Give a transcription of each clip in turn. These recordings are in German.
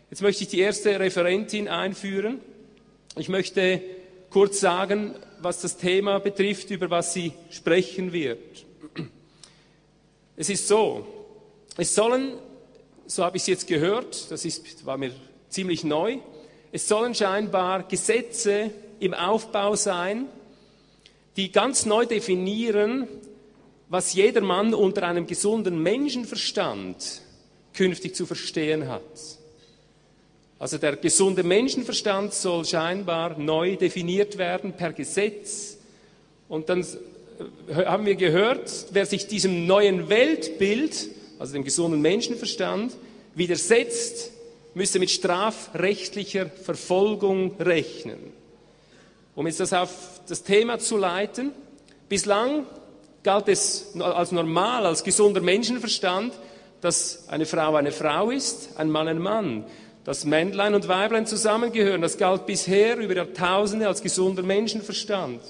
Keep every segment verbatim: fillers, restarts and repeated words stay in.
Jetzt möchte ich die erste Referentin einführen. Ich möchte kurz sagen, was das Thema betrifft, über was sie sprechen wird. Es ist so, es sollen, so habe ich es jetzt gehört, das ist, war mir ziemlich neu, es sollen scheinbar Gesetze im Aufbau sein, die ganz neu definieren, was jeder Mann unter einem gesunden Menschenverstand künftig zu verstehen hat. Also der gesunde Menschenverstand soll scheinbar neu definiert werden per Gesetz. Und dann haben wir gehört, wer sich diesem neuen Weltbild, also dem gesunden Menschenverstand, widersetzt, müsse mit strafrechtlicher Verfolgung rechnen. Um jetzt das auf das Thema zu leiten, bislang galt es als normal, als gesunder Menschenverstand, dass eine Frau eine Frau ist, ein Mann ein Mann, dass Männlein und Weiblein zusammengehören. Das galt bisher über Jahrtausende als gesunder Menschenverstand.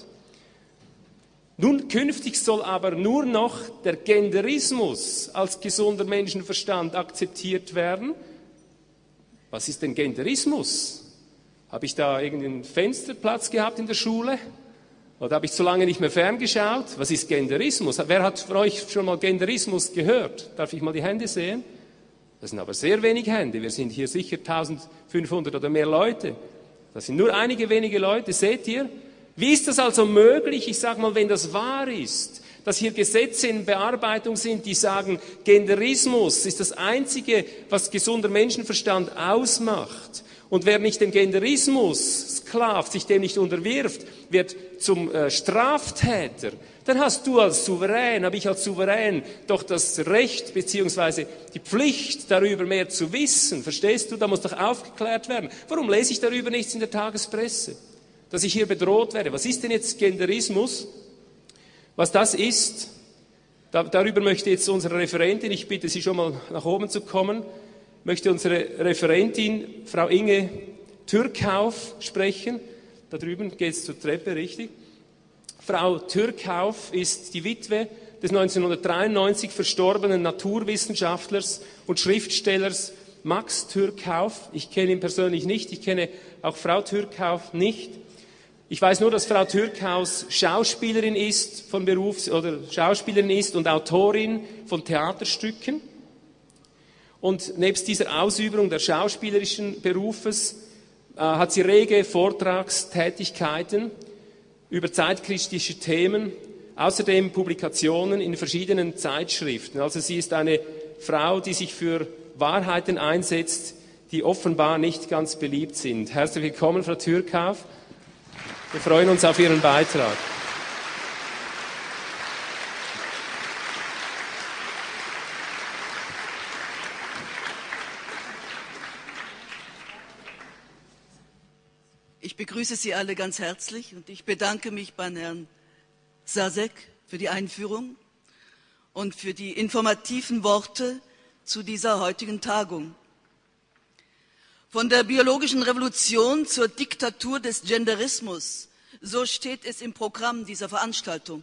Nun künftig soll aber nur noch der Genderismus als gesunder Menschenverstand akzeptiert werden. Was ist denn Genderismus? Habe ich da irgendeinen Fensterplatz gehabt in der Schule? Oder habe ich zu lange nicht mehr ferngeschaut? Was ist Genderismus? Wer hat von euch schon mal Genderismus gehört? Darf ich mal die Hände sehen? Das sind aber sehr wenig Hände. Wir sind hier sicher eintausendfünfhundert oder mehr Leute. Das sind nur einige wenige Leute, seht ihr? Wie ist das also möglich, ich sage mal, wenn das wahr ist, dass hier Gesetze in Bearbeitung sind, die sagen, Genderismus ist das Einzige, was gesunder Menschenverstand ausmacht. Und wer nicht dem Genderismus sklavt, sich dem nicht unterwirft, wird zum äh, Straftäter. Dann hast du als Souverän, habe ich als Souverän doch das Recht bzw. die Pflicht, darüber mehr zu wissen. Verstehst du? Da muss doch aufgeklärt werden. Warum lese ich darüber nichts in der Tagespresse? Dass ich hier bedroht werde. Was ist denn jetzt Genderismus? Was das ist, da, darüber möchte jetzt unsere Referentin, ich bitte Sie schon mal nach oben zu kommen, möchte unsere Referentin, Frau Inge Türkhauf, sprechen. Da drüben geht es zur Treppe, richtig? Frau Türkhauf ist die Witwe des neunzehnhundertdreiundneunzig verstorbenen Naturwissenschaftlers und Schriftstellers Max Türkhauf. Ich kenne ihn persönlich nicht, ich kenne auch Frau Türkhauf nicht. Ich weiß nur, dass Frau Türkhaus Schauspielerin ist von Beruf oder Schauspielerin ist und Autorin von Theaterstücken. Und nebst dieser Ausübung des schauspielerischen Berufes äh, hat sie rege Vortragstätigkeiten über zeitkritische Themen, außerdem Publikationen in verschiedenen Zeitschriften. Also sie ist eine Frau, die sich für Wahrheiten einsetzt, die offenbar nicht ganz beliebt sind. Herzlich willkommen, Frau Türkhauf. Wir freuen uns auf Ihren Beitrag. Ich begrüße Sie alle ganz herzlich und ich bedanke mich bei Herrn Sasek für die Einführung und für die informativen Worte zu dieser heutigen Tagung. Von der biologischen Revolution zur Diktatur des Genderismus, so steht es im Programm dieser Veranstaltung.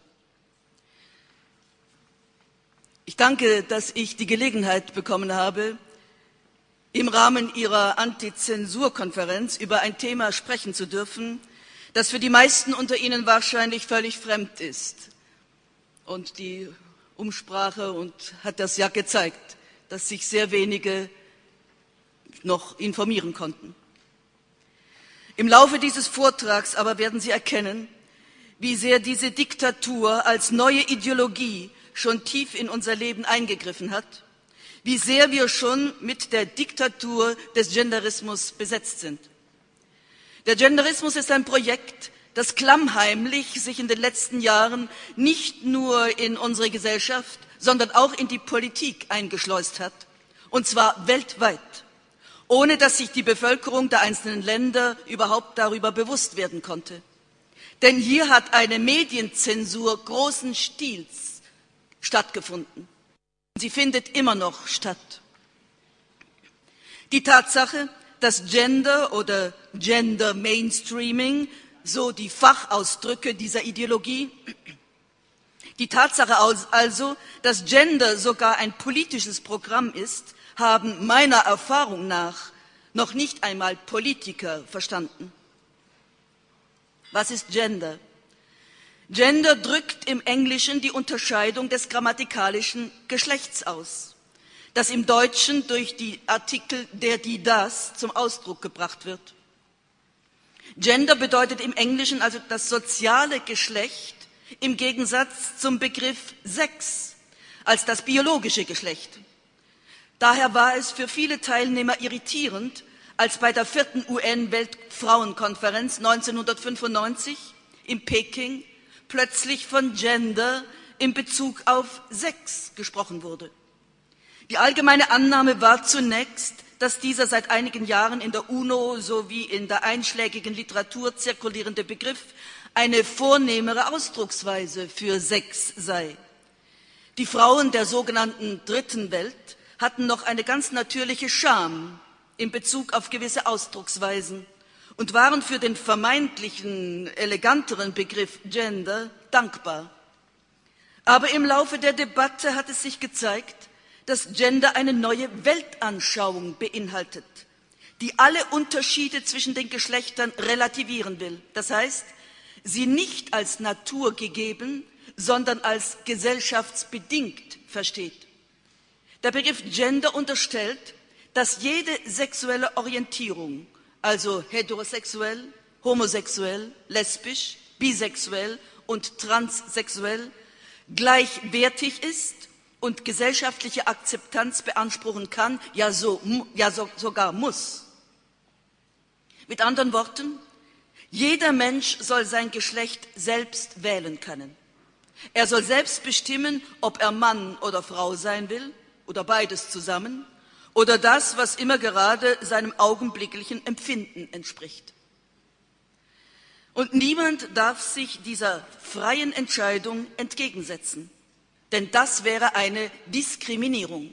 Ich danke, dass ich die Gelegenheit bekommen habe, im Rahmen Ihrer Antizensurkonferenz über ein Thema sprechen zu dürfen, das für die meisten unter Ihnen wahrscheinlich völlig fremd ist. Und die Umsprache und hat das ja gezeigt, dass sich sehr wenige noch informieren konnten. Im Laufe dieses Vortrags aber werden Sie erkennen, wie sehr diese Diktatur als neue Ideologie schon tief in unser Leben eingegriffen hat, wie sehr wir schon mit der Diktatur des Genderismus besetzt sind. Der Genderismus ist ein Projekt, das klammheimlich sich in den letzten Jahren nicht nur in unsere Gesellschaft, sondern auch in die Politik eingeschleust hat, und zwar weltweit, ohne dass sich die Bevölkerung der einzelnen Länder überhaupt darüber bewusst werden konnte. Denn hier hat eine Medienzensur großen Stils stattgefunden. Sie findet immer noch statt. Die Tatsache, dass Gender oder Gender Mainstreaming, so die Fachausdrücke dieser Ideologie, die Tatsache also, dass Gender sogar ein politisches Programm ist, haben meiner Erfahrung nach noch nicht einmal Politiker verstanden. Was ist Gender? Gender drückt im Englischen die Unterscheidung des grammatikalischen Geschlechts aus, das im Deutschen durch die Artikel der, die, das zum Ausdruck gebracht wird. Gender bedeutet im Englischen also das soziale Geschlecht im Gegensatz zum Begriff Sex als das biologische Geschlecht. Daher war es für viele Teilnehmer irritierend, als bei der vierten U N-Weltfrauenkonferenz neunzehnhundertfünfundneunzig in Peking plötzlich von Gender in Bezug auf Sex gesprochen wurde. Die allgemeine Annahme war zunächst, dass dieser seit einigen Jahren in der UNO sowie in der einschlägigen Literatur zirkulierende Begriff eine vornehmere Ausdrucksweise für Sex sei. Die Frauen der sogenannten Dritten Welt hatten noch eine ganz natürliche Scham in Bezug auf gewisse Ausdrucksweisen und waren für den vermeintlichen eleganteren Begriff Gender dankbar. Aber im Laufe der Debatte hat es sich gezeigt, dass Gender eine neue Weltanschauung beinhaltet, die alle Unterschiede zwischen den Geschlechtern relativieren will. Das heißt, sie nicht als naturgegeben, sondern als gesellschaftsbedingt versteht. Der Begriff Gender unterstellt, dass jede sexuelle Orientierung, also heterosexuell, homosexuell, lesbisch, bisexuell und transsexuell, gleichwertig ist und gesellschaftliche Akzeptanz beanspruchen kann, ja, so, ja so, sogar muss. Mit anderen Worten, jeder Mensch soll sein Geschlecht selbst wählen können. Er soll selbst bestimmen, ob er Mann oder Frau sein will oder beides zusammen oder das, was immer gerade seinem augenblicklichen Empfinden entspricht. Und niemand darf sich dieser freien Entscheidung entgegensetzen, denn das wäre eine Diskriminierung.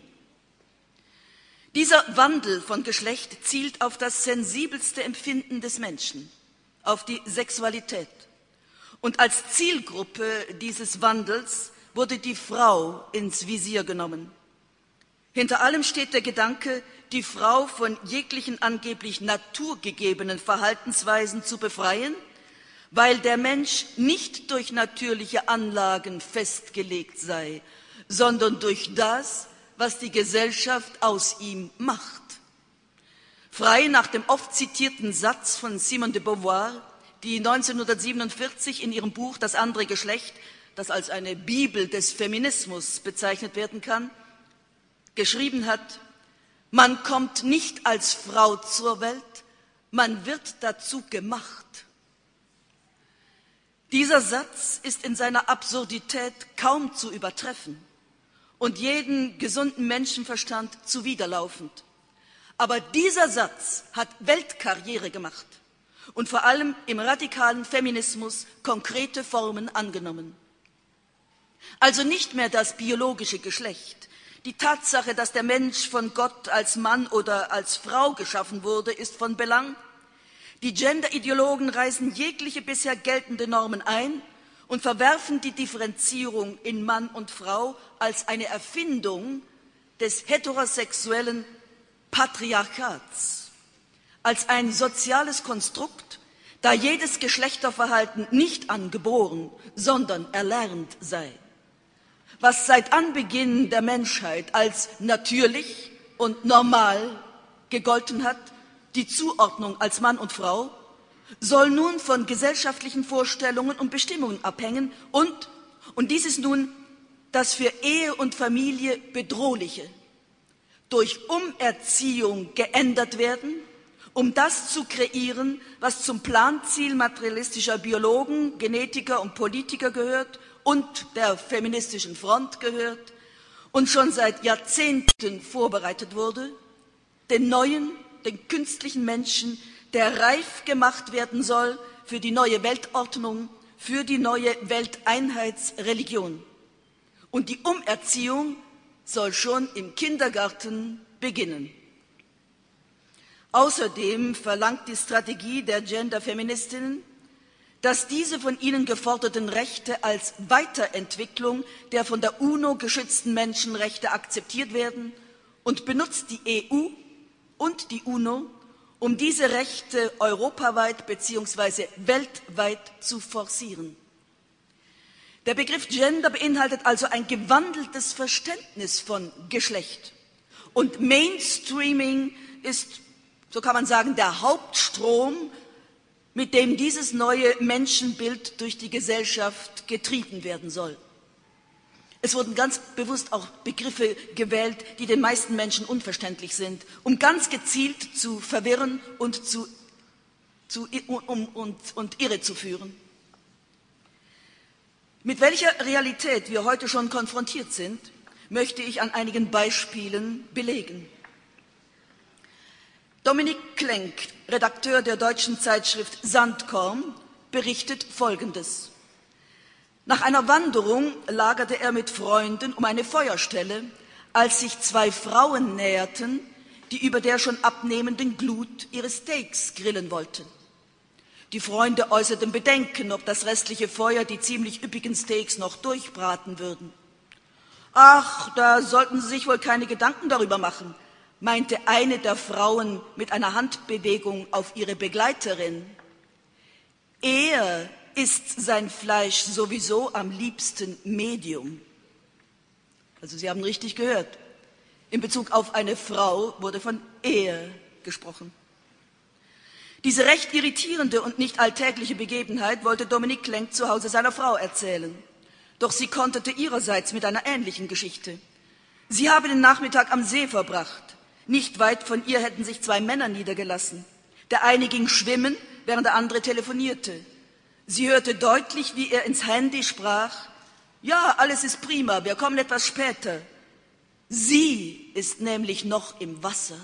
Dieser Wandel von Geschlecht zielt auf das sensibelste Empfinden des Menschen, auf die Sexualität. Und als Zielgruppe dieses Wandels wurde die Frau ins Visier genommen. Hinter allem steht der Gedanke, die Frau von jeglichen angeblich naturgegebenen Verhaltensweisen zu befreien, weil der Mensch nicht durch natürliche Anlagen festgelegt sei, sondern durch das, was die Gesellschaft aus ihm macht. Frei nach dem oft zitierten Satz von Simone de Beauvoir, die neunzehnhundertsiebenundvierzig in ihrem Buch Das andere Geschlecht, das als eine Bibel des Feminismus bezeichnet werden kann, geschrieben hat: Man kommt nicht als Frau zur Welt, man wird dazu gemacht. Dieser Satz ist in seiner Absurdität kaum zu übertreffen und jeden gesunden Menschenverstand zuwiderlaufend. Aber dieser Satz hat Weltkarriere gemacht und vor allem im radikalen Feminismus konkrete Formen angenommen. Also nicht mehr das biologische Geschlecht. Die Tatsache, dass der Mensch von Gott als Mann oder als Frau geschaffen wurde, ist von Belang. Die Gender-Ideologen reißen jegliche bisher geltende Normen ein und verwerfen die Differenzierung in Mann und Frau als eine Erfindung des heterosexuellen Patriarchats, als ein soziales Konstrukt, da jedes Geschlechterverhalten nicht angeboren, sondern erlernt sei. Was seit Anbeginn der Menschheit als natürlich und normal gegolten hat, die Zuordnung als Mann und Frau, soll nun von gesellschaftlichen Vorstellungen und Bestimmungen abhängen und, und dies ist nun das für Ehe und Familie Bedrohliche, durch Umerziehung geändert werden, um das zu kreieren, was zum Planziel materialistischer Biologen, Genetiker und Politiker gehört und der feministischen Front gehört und schon seit Jahrzehnten vorbereitet wurde, den neuen, den künstlichen Menschen, der reif gemacht werden soll für die neue Weltordnung, für die neue Welteinheitsreligion. Und die Umerziehung soll schon im Kindergarten beginnen. Außerdem verlangt die Strategie der Gender-Feministinnen, dass diese von ihnen geforderten Rechte als Weiterentwicklung der von der UNO geschützten Menschenrechte akzeptiert werden und benutzt die E U und die UNO, um diese Rechte europaweit bzw. weltweit zu forcieren. Der Begriff Gender beinhaltet also ein gewandeltes Verständnis von Geschlecht. Und Mainstreaming ist, so kann man sagen, der Hauptstrom, mit dem dieses neue Menschenbild durch die Gesellschaft getrieben werden soll. Es wurden ganz bewusst auch Begriffe gewählt, die den meisten Menschen unverständlich sind, um ganz gezielt zu verwirren und, zu, zu, um, und, und irre zu führen. Mit welcher Realität wir heute schon konfrontiert sind, möchte ich an einigen Beispielen belegen. Dominik Klenk, Redakteur der deutschen Zeitschrift Sandkorn, berichtet Folgendes. Nach einer Wanderung lagerte er mit Freunden um eine Feuerstelle, als sich zwei Frauen näherten, die über der schon abnehmenden Glut ihre Steaks grillen wollten. Die Freunde äußerten Bedenken, ob das restliche Feuer die ziemlich üppigen Steaks noch durchbraten würden. Ach, da sollten Sie sich wohl keine Gedanken darüber machen, meinte eine der Frauen mit einer Handbewegung auf ihre Begleiterin. Er isst sein Fleisch sowieso am liebsten Medium. Also Sie haben richtig gehört. In Bezug auf eine Frau wurde von er gesprochen. Diese recht irritierende und nicht alltägliche Begebenheit wollte Dominik Klenk zu Hause seiner Frau erzählen. Doch sie konterte ihrerseits mit einer ähnlichen Geschichte. Sie habe den Nachmittag am See verbracht. Nicht weit von ihr hätten sich zwei Männer niedergelassen. Der eine ging schwimmen, während der andere telefonierte. Sie hörte deutlich, wie er ins Handy sprach. Ja, alles ist prima, wir kommen etwas später. Sie ist nämlich noch im Wasser.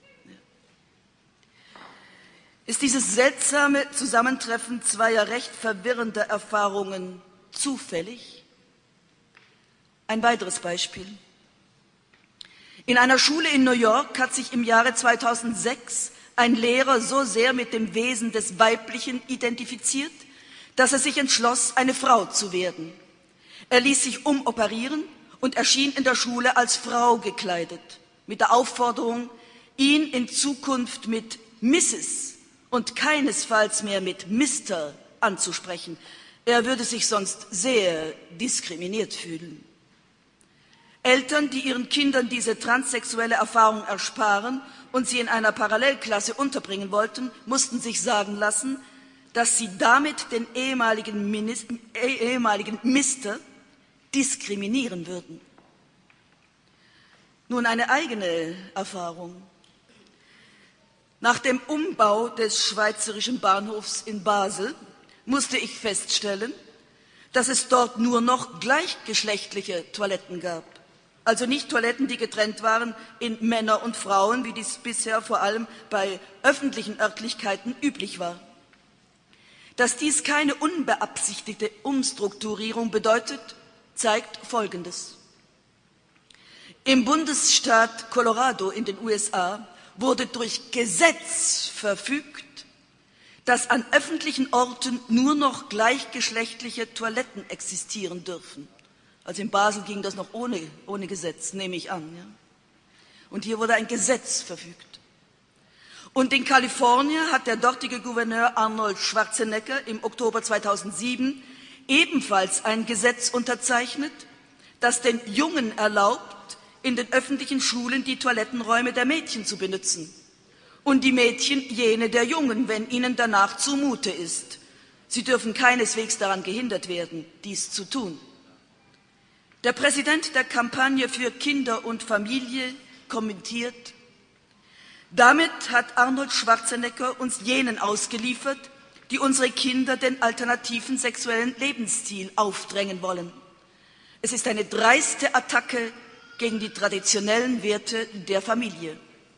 Ist dieses seltsame Zusammentreffen zweier recht verwirrender Erfahrungen zufällig? Ein weiteres Beispiel. In einer Schule in New York hat sich im Jahre zweitausendsechs ein Lehrer so sehr mit dem Wesen des Weiblichen identifiziert, dass er sich entschloss, eine Frau zu werden. Er ließ sich umoperieren und erschien in der Schule als Frau gekleidet, mit der Aufforderung, ihn in Zukunft mit Misses und keinesfalls mehr mit Mister anzusprechen. Er würde sich sonst sehr diskriminiert fühlen. Eltern, die ihren Kindern diese transsexuelle Erfahrung ersparen und sie in einer Parallelklasse unterbringen wollten, mussten sich sagen lassen, dass sie damit den ehemaligen, Minis, eh, ehemaligen Mister diskriminieren würden. Nun eine eigene Erfahrung. Nach dem Umbau des Schweizerischen Bahnhofs in Basel musste ich feststellen, dass es dort nur noch gleichgeschlechtliche Toiletten gab. Also nicht Toiletten, die getrennt waren in Männer und Frauen, wie dies bisher vor allem bei öffentlichen Örtlichkeiten üblich war. Dass dies keine unbeabsichtigte Umstrukturierung bedeutet, zeigt Folgendes. Im Bundesstaat Colorado in den U S A wurde durch Gesetz verfügt, dass an öffentlichen Orten nur noch gleichgeschlechtliche Toiletten existieren dürfen. Also in Basel ging das noch ohne, ohne Gesetz, nehme ich an. Ja? Und hier wurde ein Gesetz verfügt. Und in Kalifornien hat der dortige Gouverneur Arnold Schwarzenegger im Oktober zweitausendsieben ebenfalls ein Gesetz unterzeichnet, das den Jungen erlaubt, in den öffentlichen Schulen die Toilettenräume der Mädchen zu benutzen und die Mädchen jene der Jungen, wenn ihnen danach zumute ist. Sie dürfen keineswegs daran gehindert werden, dies zu tun. Der Präsident der Kampagne für Kinder und Familie kommentiert: Damit hat Arnold Schwarzenegger uns jenen ausgeliefert, die unsere Kinder den alternativen sexuellen Lebensstil aufdrängen wollen. Es ist eine dreiste Attacke gegen die traditionellen Werte der Familie.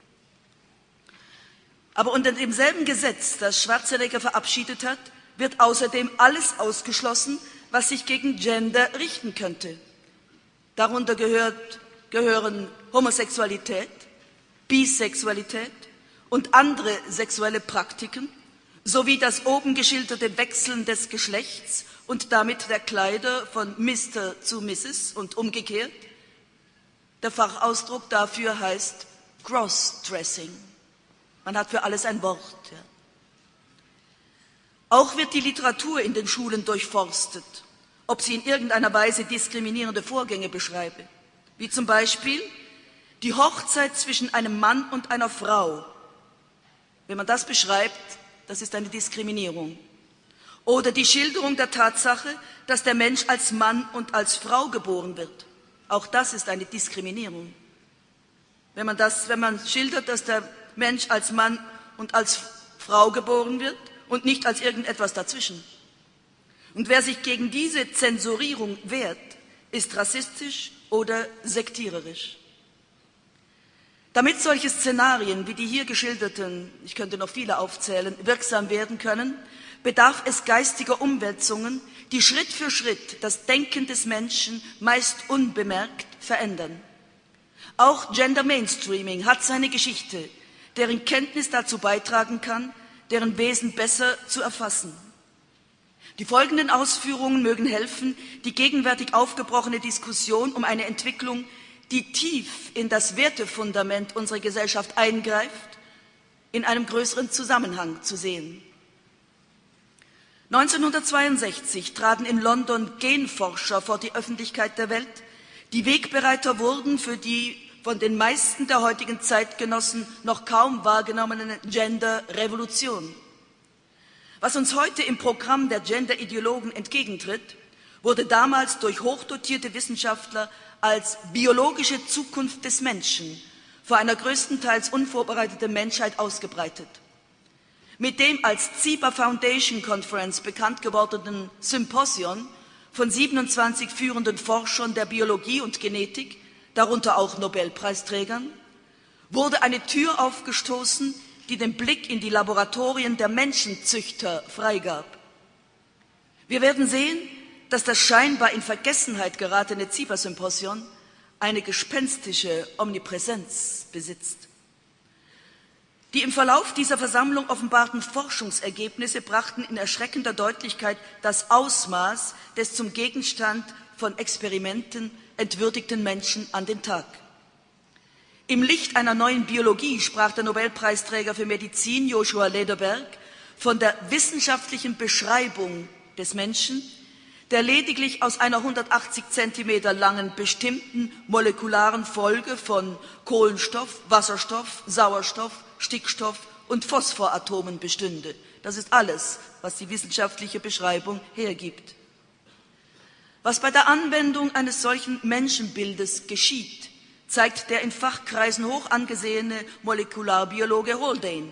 Aber unter demselben Gesetz, das Schwarzenegger verabschiedet hat, wird außerdem alles ausgeschlossen, was sich gegen Gender richten könnte. Darunter gehört, gehören Homosexualität, Bisexualität und andere sexuelle Praktiken, sowie das oben geschilderte Wechseln des Geschlechts und damit der Kleider von Mister zu Misses und umgekehrt. Der Fachausdruck dafür heißt Crossdressing. Man hat für alles ein Wort. Ja. Auch wird die Literatur in den Schulen durchforstet, ob sie in irgendeiner Weise diskriminierende Vorgänge beschreibe, wie zum Beispiel die Hochzeit zwischen einem Mann und einer Frau. Wenn man das beschreibt, das ist eine Diskriminierung. Oder die Schilderung der Tatsache, dass der Mensch als Mann und als Frau geboren wird. Auch das ist eine Diskriminierung. Wenn man, das, wenn man schildert, dass der Mensch als Mann und als Frau geboren wird und nicht als irgendetwas dazwischen. Und wer sich gegen diese Zensurierung wehrt, ist rassistisch oder sektiererisch. Damit solche Szenarien wie die hier geschilderten, ich könnte noch viele aufzählen, wirksam werden können, bedarf es geistiger Umwälzungen, die Schritt für Schritt das Denken des Menschen meist unbemerkt verändern. Auch Gender Mainstreaming hat seine Geschichte, deren Kenntnis dazu beitragen kann, deren Wesen besser zu erfassen. Die folgenden Ausführungen mögen helfen, die gegenwärtig aufgebrochene Diskussion um eine Entwicklung, die tief in das Wertefundament unserer Gesellschaft eingreift, in einem größeren Zusammenhang zu sehen. neunzehnhundertzweiundsechzig traten in London Genforscher vor die Öffentlichkeit der Welt, die Wegbereiter wurden für die von den meisten der heutigen Zeitgenossen noch kaum wahrgenommene Gender-Revolution. Was uns heute im Programm der Gender-Ideologen entgegentritt, wurde damals durch hochdotierte Wissenschaftler als biologische Zukunft des Menschen vor einer größtenteils unvorbereiteten Menschheit ausgebreitet. Mit dem als Ziba Foundation Conference bekannt gewordenen Symposion von siebenundzwanzig führenden Forschern der Biologie und Genetik, darunter auch Nobelpreisträgern, wurde eine Tür aufgestoßen, die den Blick in die Laboratorien der Menschenzüchter freigab. Wir werden sehen, dass das scheinbar in Vergessenheit geratene Ziba-Symposion eine gespenstische Omnipräsenz besitzt. Die im Verlauf dieser Versammlung offenbarten Forschungsergebnisse brachten in erschreckender Deutlichkeit das Ausmaß des zum Gegenstand von Experimenten entwürdigten Menschen an den Tag. Im Licht einer neuen Biologie sprach der Nobelpreisträger für Medizin Joshua Lederberg von der wissenschaftlichen Beschreibung des Menschen, der lediglich aus einer hundertachtzig Zentimeter langen bestimmten molekularen Folge von Kohlenstoff, Wasserstoff, Sauerstoff, Stickstoff und Phosphoratomen bestünde. Das ist alles, was die wissenschaftliche Beschreibung hergibt. Was bei der Anwendung eines solchen Menschenbildes geschieht, zeigt der in Fachkreisen hoch angesehene Molekularbiologe Haldane.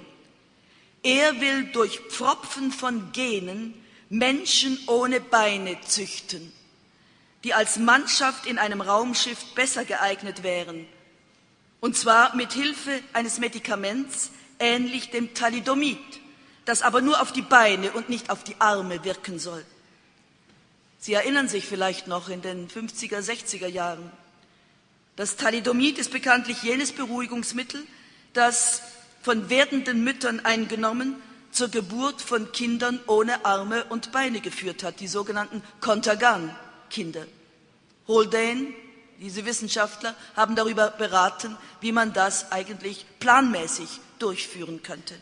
Er will durch Pfropfen von Genen Menschen ohne Beine züchten, die als Mannschaft in einem Raumschiff besser geeignet wären, und zwar mit Hilfe eines Medikaments ähnlich dem Thalidomid, das aber nur auf die Beine und nicht auf die Arme wirken soll. Sie erinnern sich vielleicht noch in den fünfziger, sechziger Jahren. Das Thalidomid ist bekanntlich jenes Beruhigungsmittel, das von werdenden Müttern eingenommen zur Geburt von Kindern ohne Arme und Beine geführt hat, die sogenannten Contergan-Kinder. Haldane, diese Wissenschaftler, haben darüber beraten, wie man das eigentlich planmäßig durchführen könnte.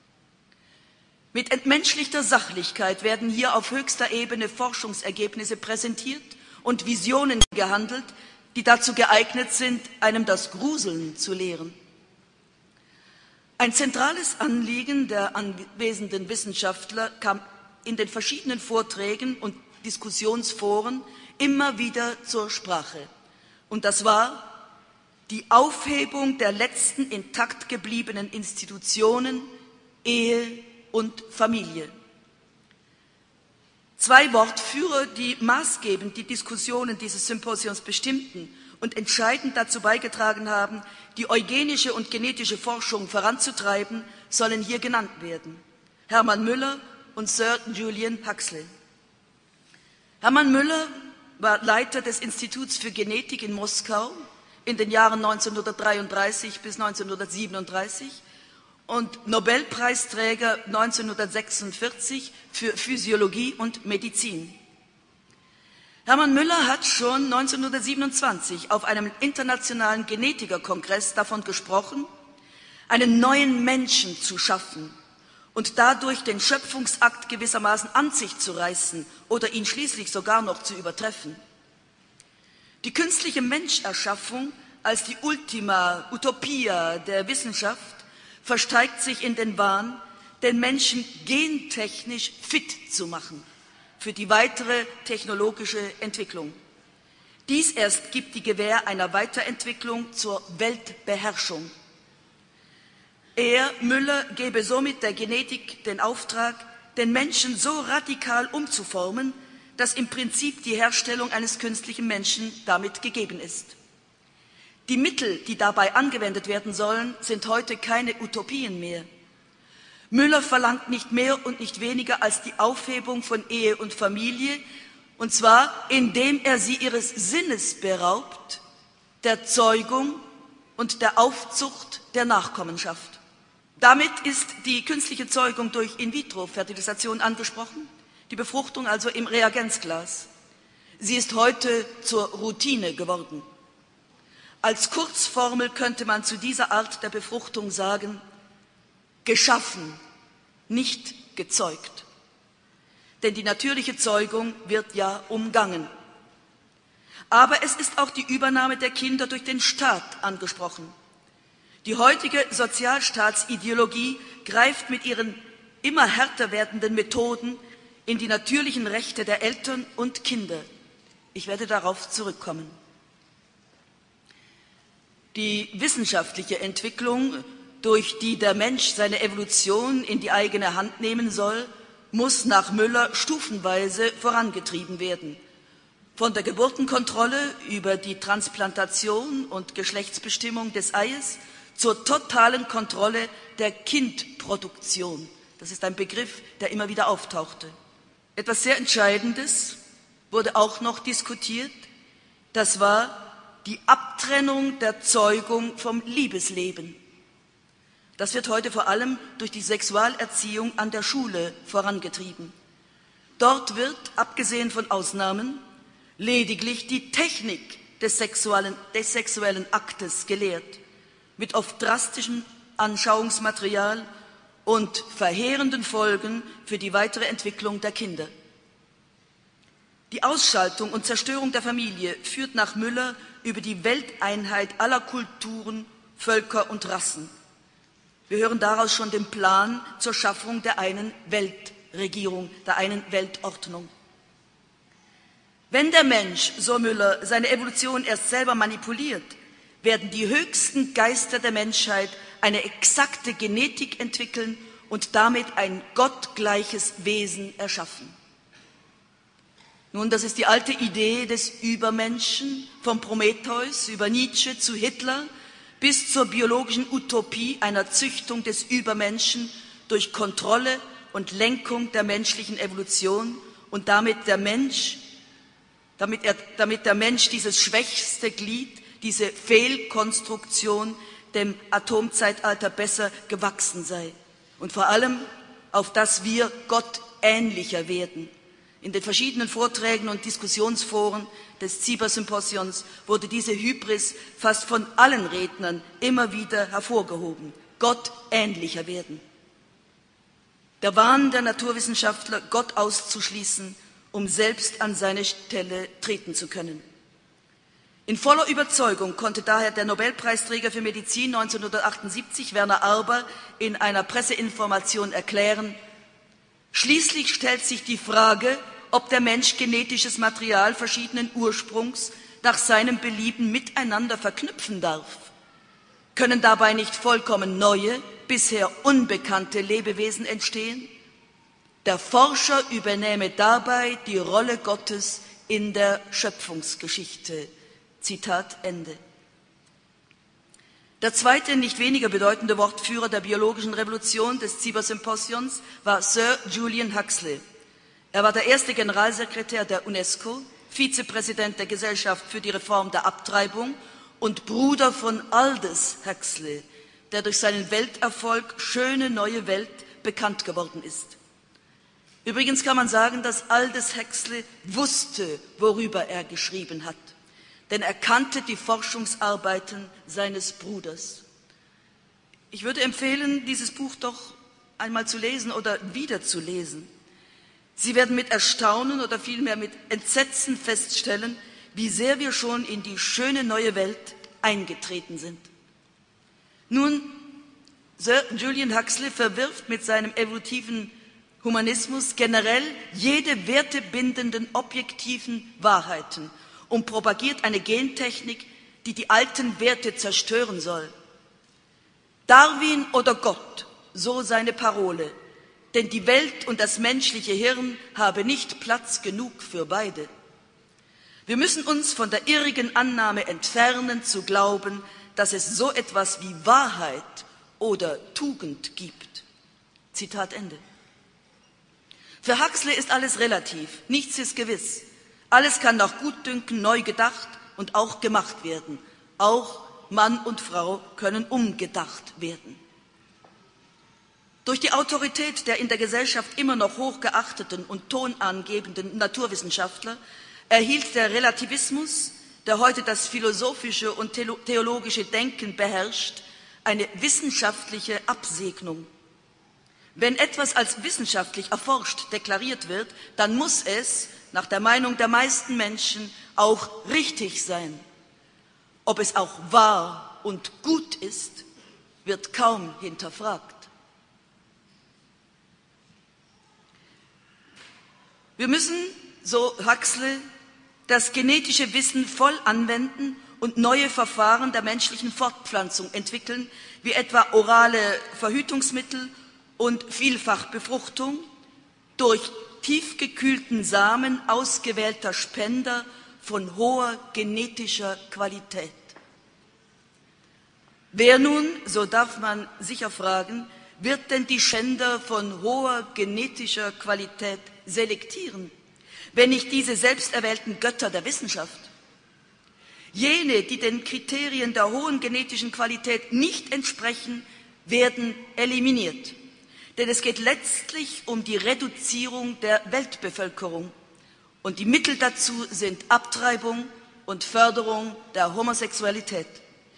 Mit entmenschlichter Sachlichkeit werden hier auf höchster Ebene Forschungsergebnisse präsentiert und Visionen gehandelt, die dazu geeignet sind, einem das Gruseln zu lehren. Ein zentrales Anliegen der anwesenden Wissenschaftler kam in den verschiedenen Vorträgen und Diskussionsforen immer wieder zur Sprache. Und das war die Aufhebung der letzten intakt gebliebenen Institutionen, Ehe und Familie. Zwei Wortführer, die maßgebend die Diskussionen dieses Symposions bestimmten und entscheidend dazu beigetragen haben, die eugenische und genetische Forschung voranzutreiben, sollen hier genannt werden: Hermann Müller und Sir Julian Huxley. Hermann Müller war Leiter des Instituts für Genetik in Moskau in den Jahren neunzehnhundertdreiunddreißig bis neunzehnhundertsiebenunddreißig und Nobelpreisträger neunzehnhundertsechsundvierzig für Physiologie und Medizin. Hermann Müller hat schon neunzehnhundertsiebenundzwanzig auf einem internationalen Genetikerkongress davon gesprochen, einen neuen Menschen zu schaffen und dadurch den Schöpfungsakt gewissermaßen an sich zu reißen oder ihn schließlich sogar noch zu übertreffen. Die künstliche Menscherschaffung als die Ultima Utopia der Wissenschaft versteigt sich in den Wahn, den Menschen gentechnisch fit zu machen für die weitere technologische Entwicklung. Dies erst gibt die Gewähr einer Weiterentwicklung zur Weltbeherrschung. Er, Müller, gebe somit der Genetik den Auftrag, den Menschen so radikal umzuformen, dass im Prinzip die Herstellung eines künstlichen Menschen damit gegeben ist. Die Mittel, die dabei angewendet werden sollen, sind heute keine Utopien mehr. Müller verlangt nicht mehr und nicht weniger als die Aufhebung von Ehe und Familie, und zwar indem er sie ihres Sinnes beraubt, der Zeugung und der Aufzucht der Nachkommenschaft. Damit ist die künstliche Zeugung durch In-vitro-Fertilisation angesprochen, die Befruchtung also im Reagenzglas. Sie ist heute zur Routine geworden. Als Kurzformel könnte man zu dieser Art der Befruchtung sagen: geschaffen, nicht gezeugt. Denn die natürliche Zeugung wird ja umgangen. Aber es ist auch die Übernahme der Kinder durch den Staat angesprochen. Die heutige Sozialstaatsideologie greift mit ihren immer härter werdenden Methoden in die natürlichen Rechte der Eltern und Kinder. Ich werde darauf zurückkommen. Die wissenschaftliche Entwicklung, durch die der Mensch seine Evolution in die eigene Hand nehmen soll, muss nach Müller stufenweise vorangetrieben werden. Von der Geburtenkontrolle über die Transplantation und Geschlechtsbestimmung des Eies zur totalen Kontrolle der Kindproduktion. Das ist ein Begriff, der immer wieder auftauchte. Etwas sehr Entscheidendes wurde auch noch diskutiert, das war die Abtrennung der Zeugung vom Liebesleben. Das wird heute vor allem durch die Sexualerziehung an der Schule vorangetrieben. Dort wird, abgesehen von Ausnahmen, lediglich die Technik des sexuellen, des sexuellen Aktes gelehrt, mit oft drastischem Anschauungsmaterial und verheerenden Folgen für die weitere Entwicklung der Kinder. Die Ausschaltung und Zerstörung der Familie führt nach Müller über die Welteinheit aller Kulturen, Völker und Rassen. Wir hören daraus schon den Plan zur Schaffung der einen Weltregierung, der einen Weltordnung. Wenn der Mensch, so Müller, seine Evolution erst selber manipuliert, werden die höchsten Geister der Menschheit eine exakte Genetik entwickeln und damit ein gottgleiches Wesen erschaffen. Nun, das ist die alte Idee des Übermenschen, vom Prometheus über Nietzsche zu Hitler bis zur biologischen Utopie einer Züchtung des Übermenschen durch Kontrolle und Lenkung der menschlichen Evolution und damit der Mensch, damit, er, damit der Mensch dieses schwächste Glied, diese Fehlkonstruktion dem Atomzeitalter besser gewachsen sei und vor allem auf dass wir Gott ähnlicher werden. In den verschiedenen Vorträgen und Diskussionsforen des Ziber-Symposions wurde diese Hybris fast von allen Rednern immer wieder hervorgehoben. Gott ähnlicher werden. Der Wahn der Naturwissenschaftler, Gott auszuschließen, um selbst an seine Stelle treten zu können. In voller Überzeugung konnte daher der Nobelpreisträger für Medizin neunzehnhundertachtundsiebzig, Werner Arber, in einer Presseinformation erklären: Schließlich stellt sich die Frage, ob der Mensch genetisches Material verschiedenen Ursprungs nach seinem Belieben miteinander verknüpfen darf. Können dabei nicht vollkommen neue, bisher unbekannte Lebewesen entstehen? Der Forscher übernehme dabei die Rolle Gottes in der Schöpfungsgeschichte. Zitat Ende. Der zweite, nicht weniger bedeutende Wortführer der biologischen Revolution des Ziber-Symposions war Sir Julian Huxley. Er war der erste Generalsekretär der UNESCO, Vizepräsident der Gesellschaft für die Reform der Abtreibung und Bruder von Aldous Huxley, der durch seinen Welterfolg Schöne neue Welt bekannt geworden ist. Übrigens kann man sagen, dass Aldous Huxley wusste, worüber er geschrieben hat, denn er kannte die Forschungsarbeiten seines Bruders. Ich würde empfehlen, dieses Buch doch einmal zu lesen oder wieder zu lesen. Sie werden mit Erstaunen oder vielmehr mit Entsetzen feststellen, wie sehr wir schon in die schöne neue Welt eingetreten sind. Nun, Sir Julian Huxley verwirft mit seinem evolutiven Humanismus generell jede wertebindenden objektiven Wahrheiten und propagiert eine Gentechnik, die die alten Werte zerstören soll. Darwin oder Gott, so seine Parole, denn die Welt und das menschliche Hirn habe nicht Platz genug für beide. Wir müssen uns von der irrigen Annahme entfernen, zu glauben, dass es so etwas wie Wahrheit oder Tugend gibt. Zitat Ende. Für Huxley ist alles relativ, nichts ist gewiss. Alles kann nach Gutdünken neu gedacht und auch gemacht werden. Auch Mann und Frau können umgedacht werden. Durch die Autorität der in der Gesellschaft immer noch hochgeachteten und tonangebenden Naturwissenschaftler erhielt der Relativismus, der heute das philosophische und theologische Denken beherrscht, eine wissenschaftliche Absegnung. Wenn etwas als wissenschaftlich erforscht deklariert wird, dann muss es, nach der Meinung der meisten Menschen, auch richtig sein. Ob es auch wahr und gut ist, wird kaum hinterfragt. Wir müssen, so Huxley, das genetische Wissen voll anwenden und neue Verfahren der menschlichen Fortpflanzung entwickeln, wie etwa orale Verhütungsmittel und Vielfachbefruchtung durch tiefgekühlten Samen ausgewählter Spender von hoher genetischer Qualität. Wer nun, so darf man sicher fragen, wird denn die Spender von hoher genetischer Qualität selektieren, wenn nicht diese selbsterwählten Götter der Wissenschaft? Jene, die den Kriterien der hohen genetischen Qualität nicht entsprechen, werden eliminiert. Denn es geht letztlich um die Reduzierung der Weltbevölkerung. Und die Mittel dazu sind Abtreibung und Förderung der Homosexualität.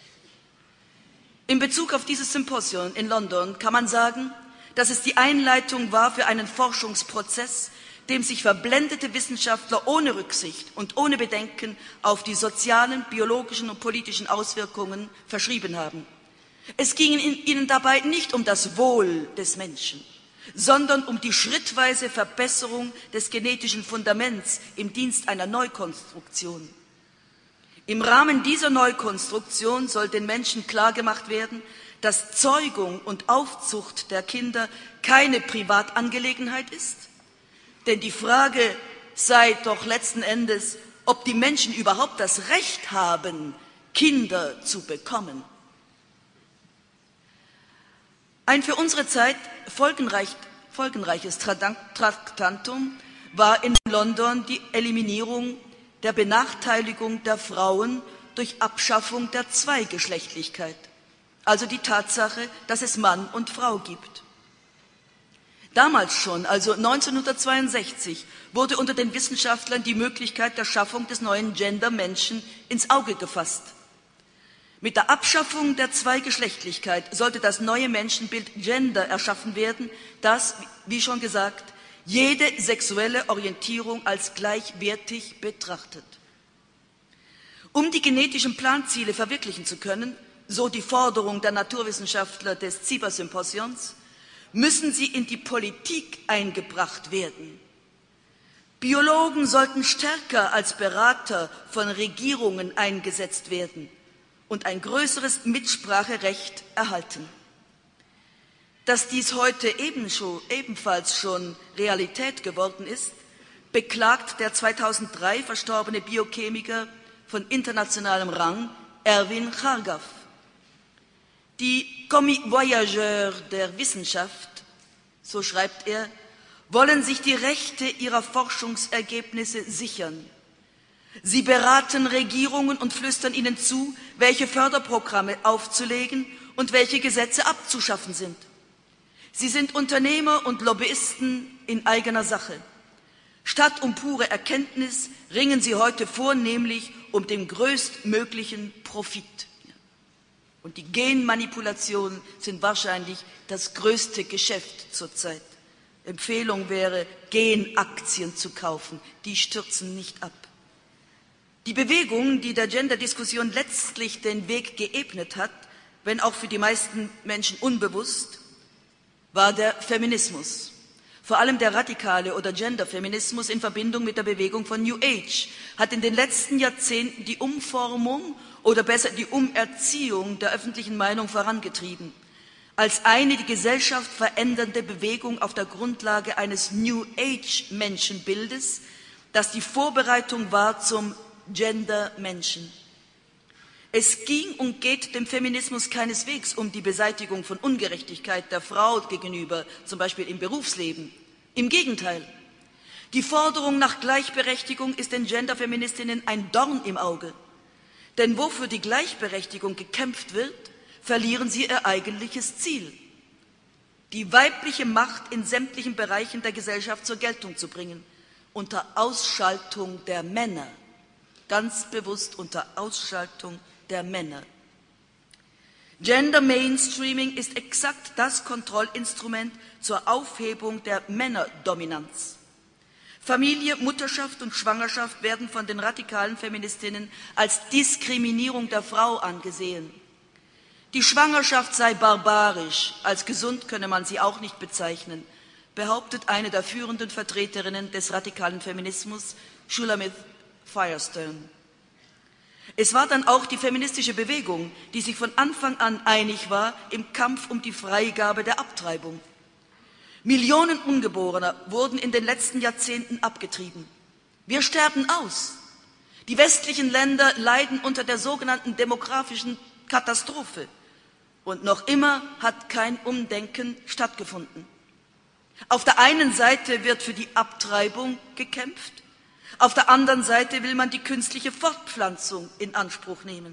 In Bezug auf dieses Symposium in London kann man sagen, dass es die Einleitung war für einen Forschungsprozess, dem sich verblendete Wissenschaftler ohne Rücksicht und ohne Bedenken auf die sozialen, biologischen und politischen Auswirkungen verschrieben haben. Es ging ihnen dabei nicht um das Wohl des Menschen, sondern um die schrittweise Verbesserung des genetischen Fundaments im Dienst einer Neukonstruktion. Im Rahmen dieser Neukonstruktion soll den Menschen klargemacht werden, dass Zeugung und Aufzucht der Kinder keine Privatangelegenheit ist, denn die Frage sei doch letzten Endes, ob die Menschen überhaupt das Recht haben, Kinder zu bekommen. Ein für unsere Zeit folgenreich, folgenreiches Traktantum war in London die Eliminierung der Benachteiligung der Frauen durch Abschaffung der Zweigeschlechtlichkeit, also die Tatsache, dass es Mann und Frau gibt. Damals schon, also neunzehnhundertzweiundsechzig, wurde unter den Wissenschaftlern die Möglichkeit der Schaffung des neuen Gender-Menschen ins Auge gefasst. Mit der Abschaffung der Zweigeschlechtlichkeit sollte das neue Menschenbild Gender erschaffen werden, das, wie schon gesagt, jede sexuelle Orientierung als gleichwertig betrachtet. Um die genetischen Planziele verwirklichen zu können, so die Forderung der Naturwissenschaftler des Ziba-Symposions, müssen sie in die Politik eingebracht werden. Biologen sollten stärker als Berater von Regierungen eingesetzt werden und ein größeres Mitspracherecht erhalten. Dass dies heute ebenso, ebenfalls schon Realität geworden ist, beklagt der zweitausenddrei verstorbene Biochemiker von internationalem Rang, Erwin Chargaff. Die Commis Voyageurs der Wissenschaft, so schreibt er, wollen sich die Rechte ihrer Forschungsergebnisse sichern. Sie beraten Regierungen und flüstern ihnen zu, welche Förderprogramme aufzulegen und welche Gesetze abzuschaffen sind. Sie sind Unternehmer und Lobbyisten in eigener Sache. Statt um pure Erkenntnis ringen sie heute vornehmlich um den größtmöglichen Profit. Und die Genmanipulationen sind wahrscheinlich das größte Geschäft zurzeit. Empfehlung wäre, Genaktien zu kaufen. Die stürzen nicht ab. Die Bewegung, die der Gender-Diskussion letztlich den Weg geebnet hat, wenn auch für die meisten Menschen unbewusst, war der Feminismus. Vor allem der radikale oder Gender-Feminismus in Verbindung mit der Bewegung von New Age hat in den letzten Jahrzehnten die Umformung oder besser die Umerziehung der öffentlichen Meinung vorangetrieben. Als eine die Gesellschaft verändernde Bewegung auf der Grundlage eines New Age-Menschenbildes, das die Vorbereitung war zum Gender-Menschen. Es ging und geht dem Feminismus keineswegs um die Beseitigung von Ungerechtigkeit der Frau gegenüber, zum Beispiel im Berufsleben. Im Gegenteil. Die Forderung nach Gleichberechtigung ist den Genderfeministinnen ein Dorn im Auge. Denn wo für die Gleichberechtigung gekämpft wird, verlieren sie ihr eigentliches Ziel, die weibliche Macht in sämtlichen Bereichen der Gesellschaft zur Geltung zu bringen, unter Ausschaltung der Männer, ganz bewusst unter Ausschaltung der Männer. Gender Mainstreaming ist exakt das Kontrollinstrument zur Aufhebung der Männerdominanz. Familie, Mutterschaft und Schwangerschaft werden von den radikalen Feministinnen als Diskriminierung der Frau angesehen. Die Schwangerschaft sei barbarisch, als gesund könne man sie auch nicht bezeichnen, behauptet eine der führenden Vertreterinnen des radikalen Feminismus, Shulamith Firestone. Es war dann auch die feministische Bewegung, die sich von Anfang an einig war im Kampf um die Freigabe der Abtreibung. Millionen Ungeborener wurden in den letzten Jahrzehnten abgetrieben. Wir sterben aus. Die westlichen Länder leiden unter der sogenannten demografischen Katastrophe. Und noch immer hat kein Umdenken stattgefunden. Auf der einen Seite wird für die Abtreibung gekämpft, auf der anderen Seite will man die künstliche Fortpflanzung in Anspruch nehmen.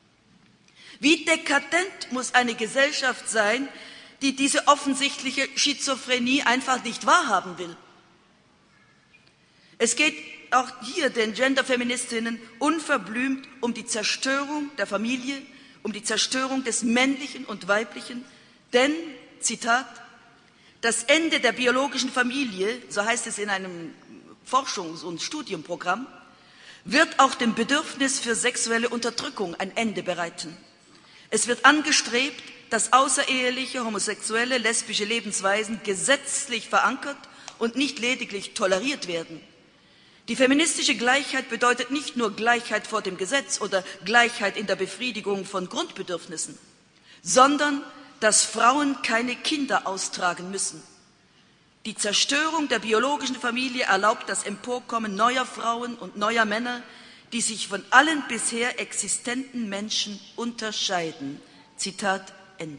Wie dekadent muss eine Gesellschaft sein, die diese offensichtliche Schizophrenie einfach nicht wahrhaben will? Es geht auch hier den Genderfeministinnen unverblümt um die Zerstörung der Familie, um die Zerstörung des Männlichen und Weiblichen, denn, Zitat, das Ende der biologischen Familie, so heißt es in einem Forschungs- und Studienprogramm, wird auch dem Bedürfnis für sexuelle Unterdrückung ein Ende bereiten. Es wird angestrebt, dass außereheliche, homosexuelle, lesbische Lebensweisen gesetzlich verankert und nicht lediglich toleriert werden. Die feministische Gleichheit bedeutet nicht nur Gleichheit vor dem Gesetz oder Gleichheit in der Befriedigung von Grundbedürfnissen, sondern dass Frauen keine Kinder austragen müssen. Die Zerstörung der biologischen Familie erlaubt das Emporkommen neuer Frauen und neuer Männer, die sich von allen bisher existenten Menschen unterscheiden. Zitat Ende.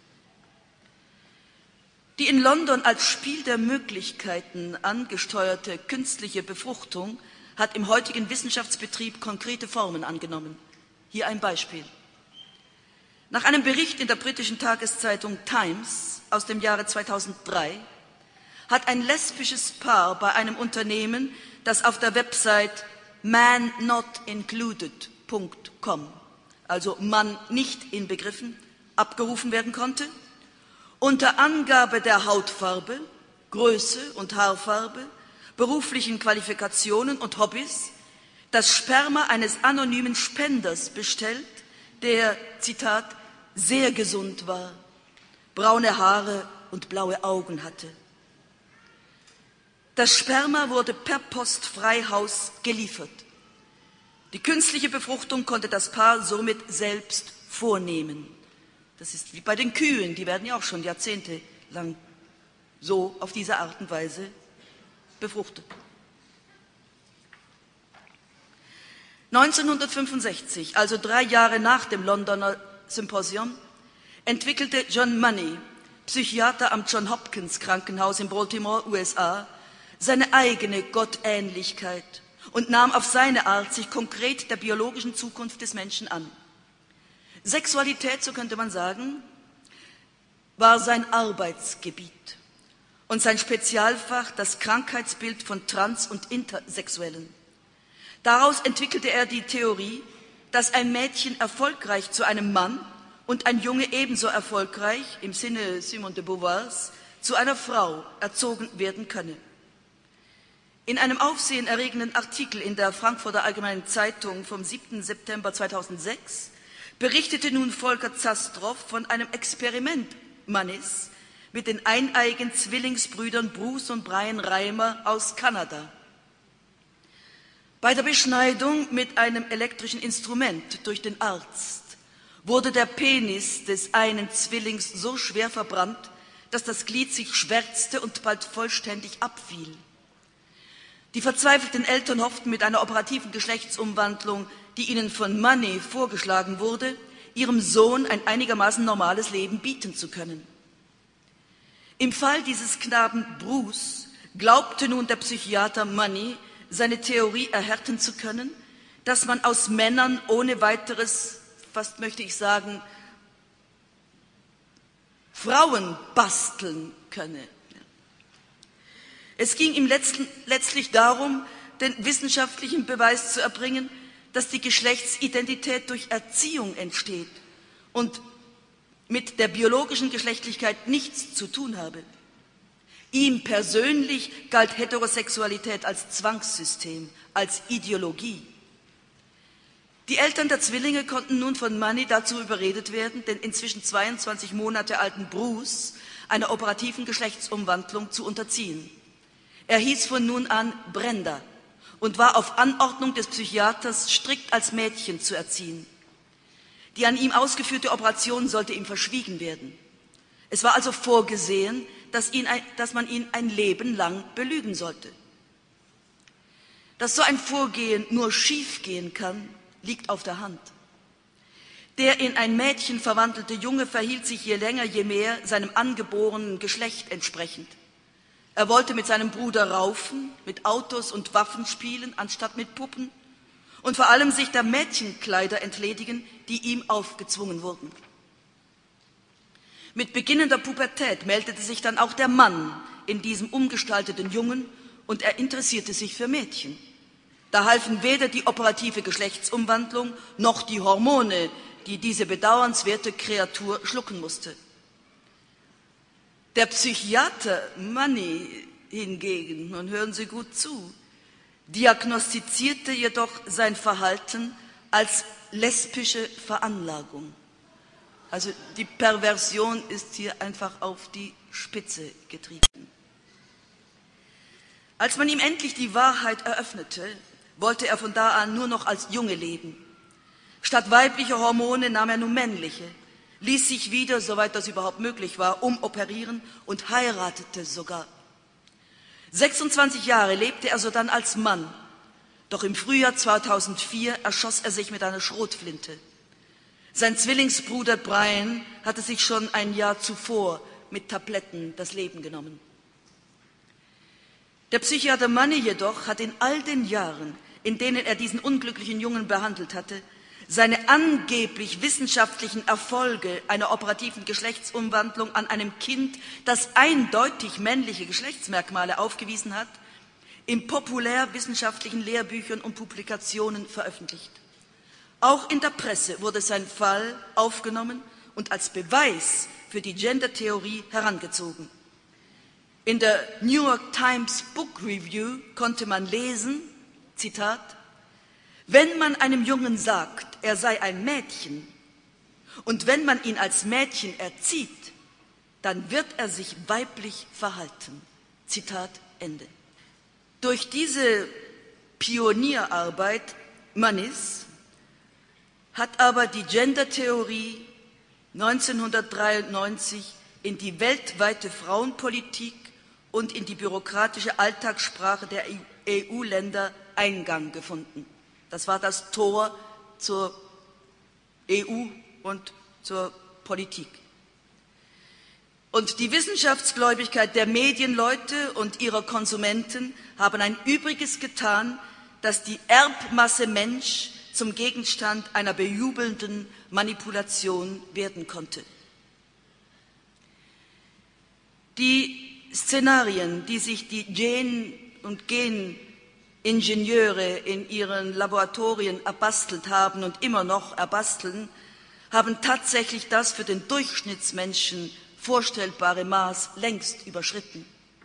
Die in London als Spiel der Möglichkeiten angesteuerte künstliche Befruchtung hat im heutigen Wissenschaftsbetrieb konkrete Formen angenommen. Hier ein Beispiel. Nach einem Bericht in der britischen Tageszeitung Times aus dem Jahre zweitausenddrei hat ein lesbisches Paar bei einem Unternehmen, das auf der Website man not included punkt com, also Mann nicht inbegriffen, abgerufen werden konnte, unter Angabe der Hautfarbe, Größe und Haarfarbe, beruflichen Qualifikationen und Hobbys das Sperma eines anonymen Spenders bestellt, der, Zitat, sehr gesund war, braune Haare und blaue Augen hatte. Das Sperma wurde per Post Freihaus geliefert. Die künstliche Befruchtung konnte das Paar somit selbst vornehmen. Das ist wie bei den Kühen, die werden ja auch schon jahrzehntelang so auf diese Art und Weise befruchtet. neunzehnhundertfünfundsechzig, also drei Jahre nach dem Londoner Symposium, entwickelte John Money, Psychiater am Johns Hopkins Krankenhaus in Baltimore, U S A, seine eigene Gottähnlichkeit und nahm auf seine Art sich konkret der biologischen Zukunft des Menschen an. Sexualität, so könnte man sagen, war sein Arbeitsgebiet und sein Spezialfach das Krankheitsbild von Trans- und Intersexuellen. Daraus entwickelte er die Theorie, dass ein Mädchen erfolgreich zu einem Mann und ein Junge ebenso erfolgreich, im Sinne Simone de Beauvoirs, zu einer Frau erzogen werden könne. In einem aufsehenerregenden Artikel in der Frankfurter Allgemeinen Zeitung vom siebten September zweitausendsechs berichtete nun Volker Zastrow von einem Experiment Mannis mit den eineiigen Zwillingsbrüdern Bruce und Brian Reimer aus Kanada. Bei der Beschneidung mit einem elektrischen Instrument durch den Arzt wurde der Penis des einen Zwillings so schwer verbrannt, dass das Glied sich schwärzte und bald vollständig abfiel. Die verzweifelten Eltern hofften mit einer operativen Geschlechtsumwandlung, die ihnen von Money vorgeschlagen wurde, ihrem Sohn ein einigermaßen normales Leben bieten zu können. Im Fall dieses Knaben Bruce glaubte nun der Psychiater Money, seine Theorie erhärten zu können, dass man aus Männern ohne weiteres, fast möchte ich sagen, Frauen basteln könne. Es ging ihm letzten, letztlich darum, den wissenschaftlichen Beweis zu erbringen, dass die Geschlechtsidentität durch Erziehung entsteht und mit der biologischen Geschlechtlichkeit nichts zu tun habe. Ihm persönlich galt Heterosexualität als Zwangssystem, als Ideologie. Die Eltern der Zwillinge konnten nun von Money dazu überredet werden, den inzwischen zweiundzwanzig Monate alten Bruce einer operativen Geschlechtsumwandlung zu unterziehen. Er hieß von nun an Brenda und war auf Anordnung des Psychiaters strikt als Mädchen zu erziehen. Die an ihm ausgeführte Operation sollte ihm verschwiegen werden. Es war also vorgesehen, dass, ihn ein, dass man ihn ein Leben lang belügen sollte. Dass so ein Vorgehen nur schiefgehen kann, liegt auf der Hand. Der in ein Mädchen verwandelte Junge verhielt sich je länger, je mehr seinem angeborenen Geschlecht entsprechend. Er wollte mit seinem Bruder raufen, mit Autos und Waffen spielen, anstatt mit Puppen, und vor allem sich der Mädchenkleider entledigen, die ihm aufgezwungen wurden. Mit beginnender Pubertät meldete sich dann auch der Mann in diesem umgestalteten Jungen und er interessierte sich für Mädchen. Da halfen weder die operative Geschlechtsumwandlung noch die Hormone, die diese bedauernswerte Kreatur schlucken musste. Der Psychiater Money hingegen, nun hören Sie gut zu, diagnostizierte jedoch sein Verhalten als lesbische Veranlagung. Also die Perversion ist hier einfach auf die Spitze getrieben. Als man ihm endlich die Wahrheit eröffnete, wollte er von da an nur noch als Junge leben. Statt weiblicher Hormone nahm er nun männliche, ließ sich wieder, soweit das überhaupt möglich war, umoperieren und heiratete sogar. sechsundzwanzig Jahre lebte er sodann als Mann, doch im Frühjahr zweitausendvier erschoss er sich mit einer Schrotflinte. Sein Zwillingsbruder Brian hatte sich schon ein Jahr zuvor mit Tabletten das Leben genommen. Der Psychiater Money jedoch hat in all den Jahren, in denen er diesen unglücklichen Jungen behandelt hatte, seine angeblich wissenschaftlichen Erfolge einer operativen Geschlechtsumwandlung an einem Kind, das eindeutig männliche Geschlechtsmerkmale aufgewiesen hat, in populärwissenschaftlichen Lehrbüchern und Publikationen veröffentlicht. Auch in der Presse wurde sein Fall aufgenommen und als Beweis für die Gender-Theorie herangezogen. In der New York Times Book Review konnte man lesen, Zitat, wenn man einem Jungen sagt, er sei ein Mädchen und wenn man ihn als Mädchen erzieht, dann wird er sich weiblich verhalten. Zitat Ende. Durch diese Pionierarbeit Moneys hat aber die Gender-Theorie neunzehnhundertdreiundneunzig in die weltweite Frauenpolitik und in die bürokratische Alltagssprache der E U-Länder Eingang gefunden. Das war das Tor zur E U und zur Politik. Und die Wissenschaftsgläubigkeit der Medienleute und ihrer Konsumenten haben ein Übriges getan, dass die Erbmasse Mensch zum Gegenstand einer bejubelnden Manipulation werden konnte. Die Szenarien, die sich die Gen- und Geningenieure in ihren Laboratorien erbastelt haben und immer noch erbasteln, haben tatsächlich das für den Durchschnittsmenschen vorstellbare Maß längst überschritten.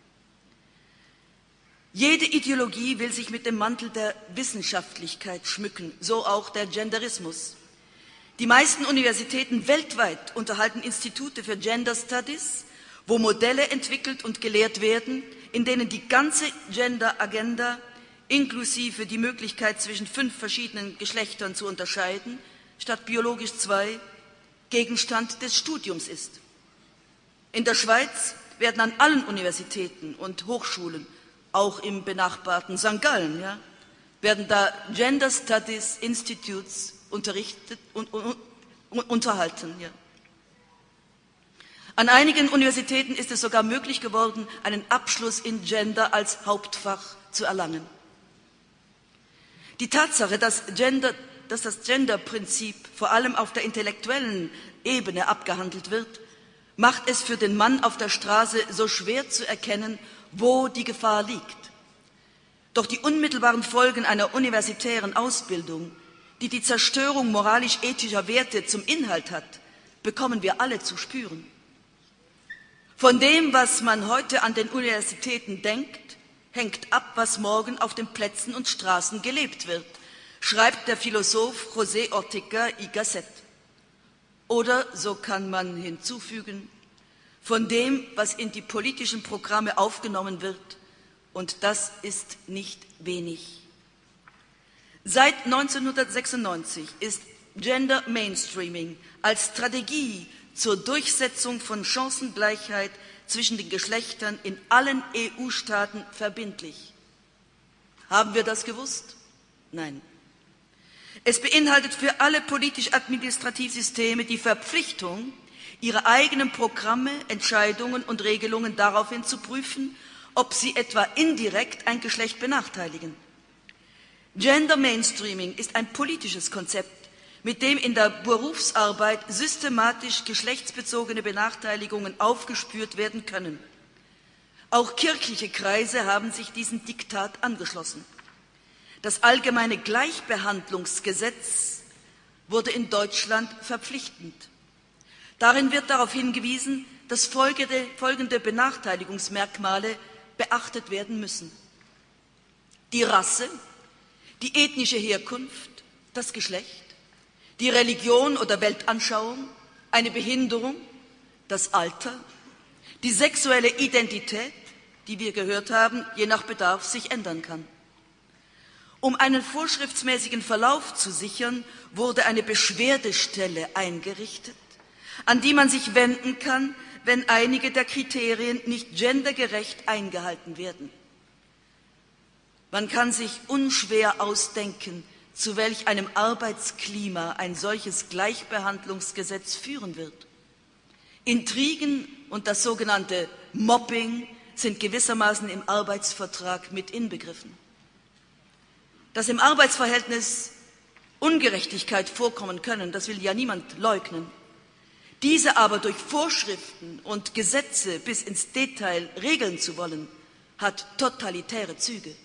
Jede Ideologie will sich mit dem Mantel der Wissenschaftlichkeit schmücken, so auch der Genderismus. Die meisten Universitäten weltweit unterhalten Institute für Gender Studies, wo Modelle entwickelt und gelehrt werden, in denen die ganze Gender-Agenda inklusive die Möglichkeit zwischen fünf verschiedenen Geschlechtern zu unterscheiden, statt biologisch zwei, Gegenstand des Studiums ist. In der Schweiz werden an allen Universitäten und Hochschulen, auch im benachbarten Sankt Gallen, ja, werden da Gender Studies Institutes unterrichtet und, und, und unterhalten. Ja. An einigen Universitäten ist es sogar möglich geworden, einen Abschluss in Gender als Hauptfach zu erlangen. Die Tatsache, dass, Gender, dass das Gender-Prinzip vor allem auf der intellektuellen Ebene abgehandelt wird, macht es für den Mann auf der Straße so schwer zu erkennen, wo die Gefahr liegt. Doch die unmittelbaren Folgen einer universitären Ausbildung, die die Zerstörung moralisch-ethischer Werte zum Inhalt hat, bekommen wir alle zu spüren. Von dem, was man heute an den Universitäten denkt, hängt ab, was morgen auf den Plätzen und Straßen gelebt wird, schreibt der Philosoph José Ortega y Gasset. Oder, so kann man hinzufügen, von dem, was in die politischen Programme aufgenommen wird, und das ist nicht wenig. Seit neunzehnhundertsechsundneunzig ist Gender Mainstreaming als Strategie zur Durchsetzung von Chancengleichheit zwischen den Geschlechtern in allen E U-Staaten verbindlich. Haben wir das gewusst? Nein. Es beinhaltet für alle politisch-administrativsysteme die Verpflichtung, ihre eigenen Programme, Entscheidungen und Regelungen daraufhin zu prüfen, ob sie etwa indirekt ein Geschlecht benachteiligen. Gender Mainstreaming ist ein politisches Konzept, mit dem in der Berufsarbeit systematisch geschlechtsbezogene Benachteiligungen aufgespürt werden können. Auch kirchliche Kreise haben sich diesem Diktat angeschlossen. Das allgemeine Gleichbehandlungsgesetz wurde in Deutschland verpflichtend. Darin wird darauf hingewiesen, dass folgende, folgende Benachteiligungsmerkmale beachtet werden müssen: die Rasse, die ethnische Herkunft, das Geschlecht, die Religion oder Weltanschauung, eine Behinderung, das Alter, die sexuelle Identität, die wir gehört haben, je nach Bedarf sich ändern kann. Um einen vorschriftsmäßigen Verlauf zu sichern, wurde eine Beschwerdestelle eingerichtet, an die man sich wenden kann, wenn einige der Kriterien nicht gendergerecht eingehalten werden. Man kann sich unschwer ausdenken, zu welch einem Arbeitsklima ein solches Gleichbehandlungsgesetz führen wird. Intrigen und das sogenannte Mobbing sind gewissermaßen im Arbeitsvertrag mit inbegriffen. Dass im Arbeitsverhältnis Ungerechtigkeit vorkommen können, das will ja niemand leugnen. Diese aber durch Vorschriften und Gesetze bis ins Detail regeln zu wollen, hat totalitäre Züge.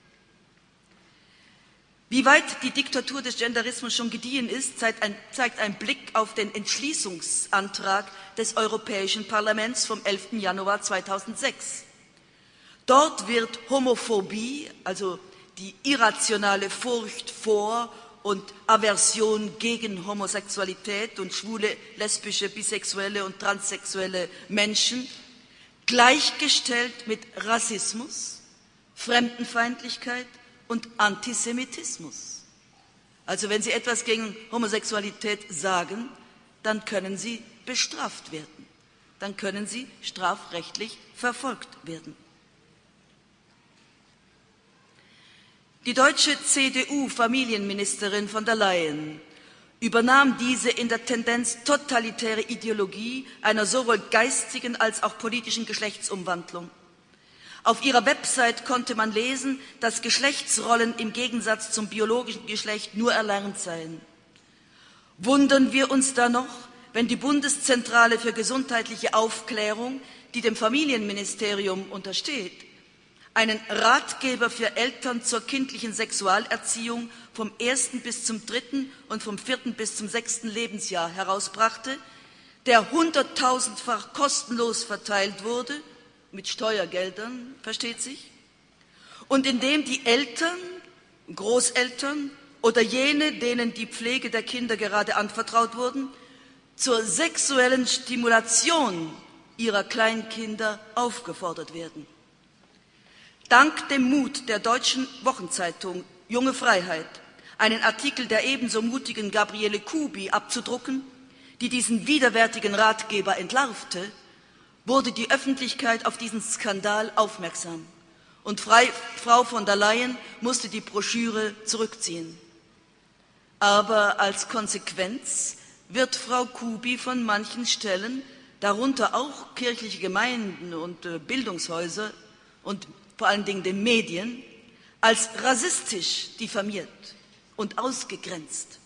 Wie weit die Diktatur des Genderismus schon gediehen ist, zeigt ein, zeigt ein Blick auf den Entschließungsantrag des Europäischen Parlaments vom elften Januar zweitausendsechs. Dort wird Homophobie, also die irrationale Furcht vor und Aversion gegen Homosexualität und schwule, lesbische, bisexuelle und transsexuelle Menschen, gleichgestellt mit Rassismus, Fremdenfeindlichkeit und Antisemitismus. Also wenn Sie etwas gegen Homosexualität sagen, dann können Sie bestraft werden. Dann können Sie strafrechtlich verfolgt werden. Die deutsche C D U-Familienministerin von der Leyen übernahm diese in der Tendenz totalitäre Ideologie einer sowohl geistigen als auch politischen Geschlechtsumwandlung. Auf ihrer Website konnte man lesen, dass Geschlechtsrollen im Gegensatz zum biologischen Geschlecht nur erlernt seien. Wundern wir uns da noch, wenn die Bundeszentrale für gesundheitliche Aufklärung, die dem Familienministerium untersteht, einen Ratgeber für Eltern zur kindlichen Sexualerziehung vom ersten bis zum dritten und vom vierten bis zum sechsten Lebensjahr herausbrachte, der hunderttausendfach kostenlos verteilt wurde, mit Steuergeldern, versteht sich, und in dem die Eltern, Großeltern oder jene, denen die Pflege der Kinder gerade anvertraut wurden, zur sexuellen Stimulation ihrer Kleinkinder aufgefordert werden. Dank dem Mut der deutschen Wochenzeitung Junge Freiheit, einen Artikel der ebenso mutigen Gabriele Kubi abzudrucken, die diesen widerwärtigen Ratgeber entlarvte, wurde die Öffentlichkeit auf diesen Skandal aufmerksam. Und Frau von der Leyen musste die Broschüre zurückziehen. Aber als Konsequenz wird Frau Kubi von manchen Stellen, darunter auch kirchliche Gemeinden und Bildungshäuser und vor allen Dingen den Medien, als rassistisch diffamiert und ausgegrenzt.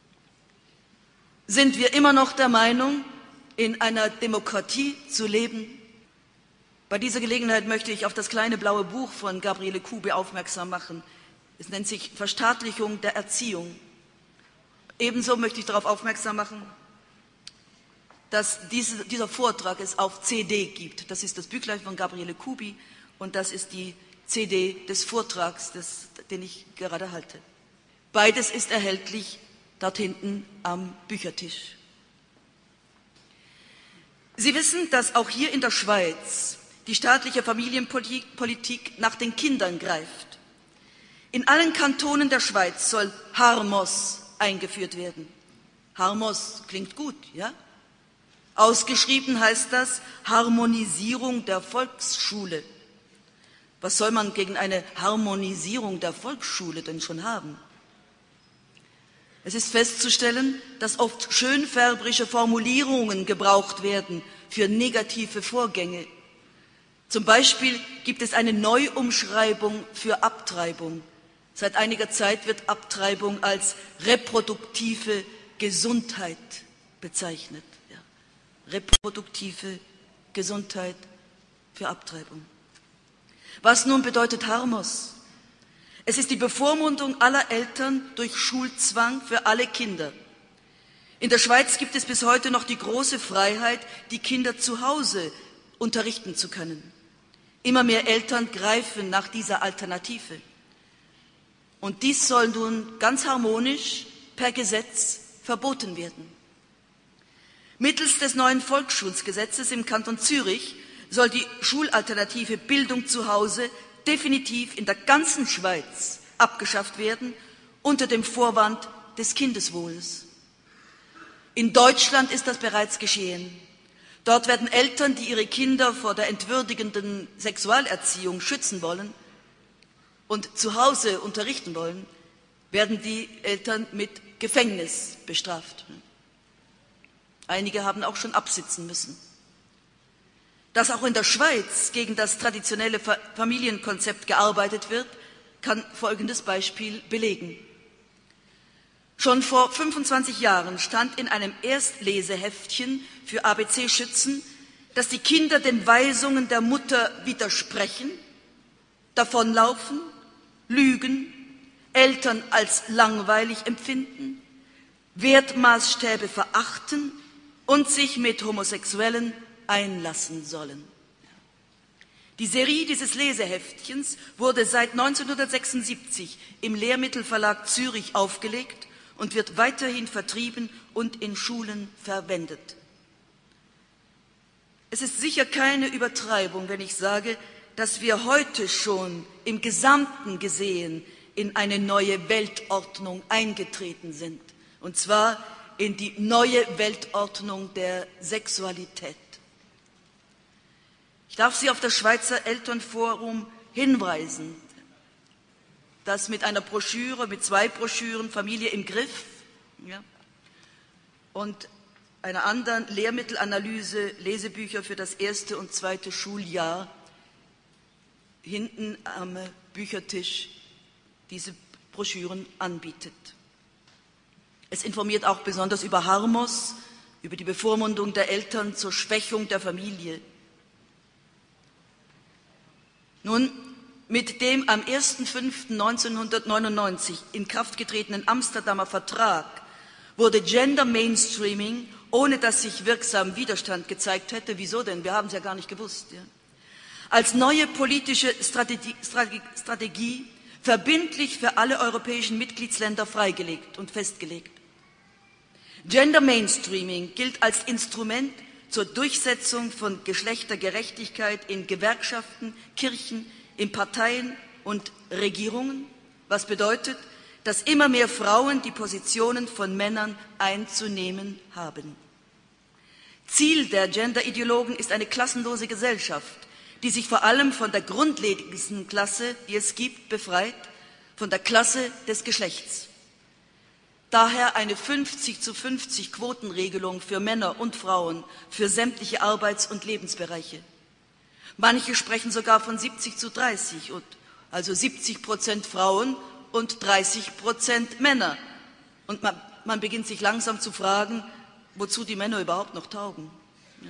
Sind wir immer noch der Meinung, in einer Demokratie zu leben? Bei dieser Gelegenheit möchte ich auf das kleine blaue Buch von Gabriele Kubi aufmerksam machen. Es nennt sich Verstaatlichung der Erziehung. Ebenso möchte ich darauf aufmerksam machen, dass diese, dieser Vortrag es auf C D gibt. Das ist das Büchlein von Gabriele Kubi und das ist die C D des Vortrags, des, den ich gerade halte. Beides ist erhältlich dort hinten am Büchertisch. Sie wissen, dass auch hier in der Schweiz die staatliche Familienpolitik nach den Kindern greift. In allen Kantonen der Schweiz soll Harmos eingeführt werden. Harmos klingt gut, ja? Ausgeschrieben heißt das Harmonisierung der Volksschule. Was soll man gegen eine Harmonisierung der Volksschule denn schon haben? Es ist festzustellen, dass oft schönfärberische Formulierungen gebraucht werden für negative Vorgänge. Zum Beispiel gibt es eine Neuumschreibung für Abtreibung. Seit einiger Zeit wird Abtreibung als reproduktive Gesundheit bezeichnet. Ja. Reproduktive Gesundheit für Abtreibung. Was nun bedeutet Harmos? Es ist die Bevormundung aller Eltern durch Schulzwang für alle Kinder. In der Schweiz gibt es bis heute noch die große Freiheit, die Kinder zu Hause unterrichten zu können. Immer mehr Eltern greifen nach dieser Alternative. Und dies soll nun ganz harmonisch per Gesetz verboten werden. Mittels des neuen Volksschulgesetzes im Kanton Zürich soll die Schulalternative Bildung zu Hause definitiv in der ganzen Schweiz abgeschafft werden, unter dem Vorwand des Kindeswohls. In Deutschland ist das bereits geschehen. Dort werden Eltern, die ihre Kinder vor der entwürdigenden Sexualerziehung schützen wollen und zu Hause unterrichten wollen, werden die Eltern mit Gefängnis bestraft. Einige haben auch schon absitzen müssen. Dass auch in der Schweiz gegen das traditionelle Familienkonzept gearbeitet wird, kann folgendes Beispiel belegen. Schon vor fünfundzwanzig Jahren stand in einem Erstleseheftchen für A B C-Schützen, dass die Kinder den Weisungen der Mutter widersprechen, davonlaufen, lügen, Eltern als langweilig empfinden, Wertmaßstäbe verachten und sich mit Homosexuellen einlassen sollen. Die Serie dieses Leseheftchens wurde seit neunzehnhundertsechsundsiebzig im Lehrmittelverlag Zürich aufgelegt und wird weiterhin vertrieben und in Schulen verwendet. Es ist sicher keine Übertreibung, wenn ich sage, dass wir heute schon im Gesamten gesehen in eine neue Weltordnung eingetreten sind, und zwar in die neue Weltordnung der Sexualität. Ich darf Sie auf das Schweizer Elternforum hinweisen, das mit einer Broschüre, mit zwei Broschüren, Familie im Griff, ja, und einer anderen Lehrmittelanalyse, Lesebücher für das erste und zweite Schuljahr, hinten am Büchertisch diese Broschüren anbietet. Es informiert auch besonders über Harmos, über die Bevormundung der Eltern zur Schwächung der Familie. Nun, mit dem am ersten fünften neunzehnhundertneunundneunzig in Kraft getretenen Amsterdamer Vertrag wurde Gender Mainstreaming, ohne dass sich wirksam Widerstand gezeigt hätte, wieso denn? Wir haben es ja gar nicht gewusst, ja, als neue politische Strategie, Strategie verbindlich für alle europäischen Mitgliedsländer freigelegt und festgelegt. Gender Mainstreaming gilt als Instrument zur Durchsetzung von Geschlechtergerechtigkeit in Gewerkschaften, Kirchen, in Parteien und Regierungen, was bedeutet, dass immer mehr Frauen die Positionen von Männern einzunehmen haben. Ziel der Gender-Ideologen ist eine klassenlose Gesellschaft, die sich vor allem von der grundlegendsten Klasse, die es gibt, befreit, von der Klasse des Geschlechts. Daher eine fünfzig zu fünfzig Quotenregelung für Männer und Frauen für sämtliche Arbeits- und Lebensbereiche. Manche sprechen sogar von siebzig zu dreißig, also siebzig Prozent Frauen und dreißig Prozent Männer. Und man, man beginnt sich langsam zu fragen, wozu die Männer überhaupt noch taugen. Ja.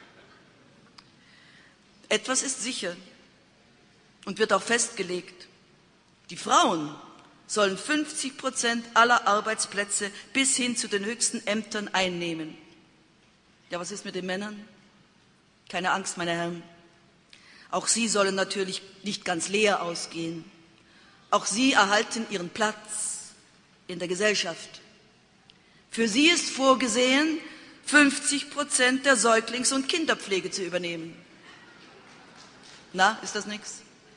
Etwas ist sicher und wird auch festgelegt. Die Frauen sollen fünfzig Prozent aller Arbeitsplätze bis hin zu den höchsten Ämtern einnehmen. Ja, was ist mit den Männern? Keine Angst, meine Herren. Auch sie sollen natürlich nicht ganz leer ausgehen. Auch sie erhalten ihren Platz in der Gesellschaft. Für sie ist vorgesehen, fünfzig Prozent der Säuglings- und Kinderpflege zu übernehmen. Na, ist das nichts?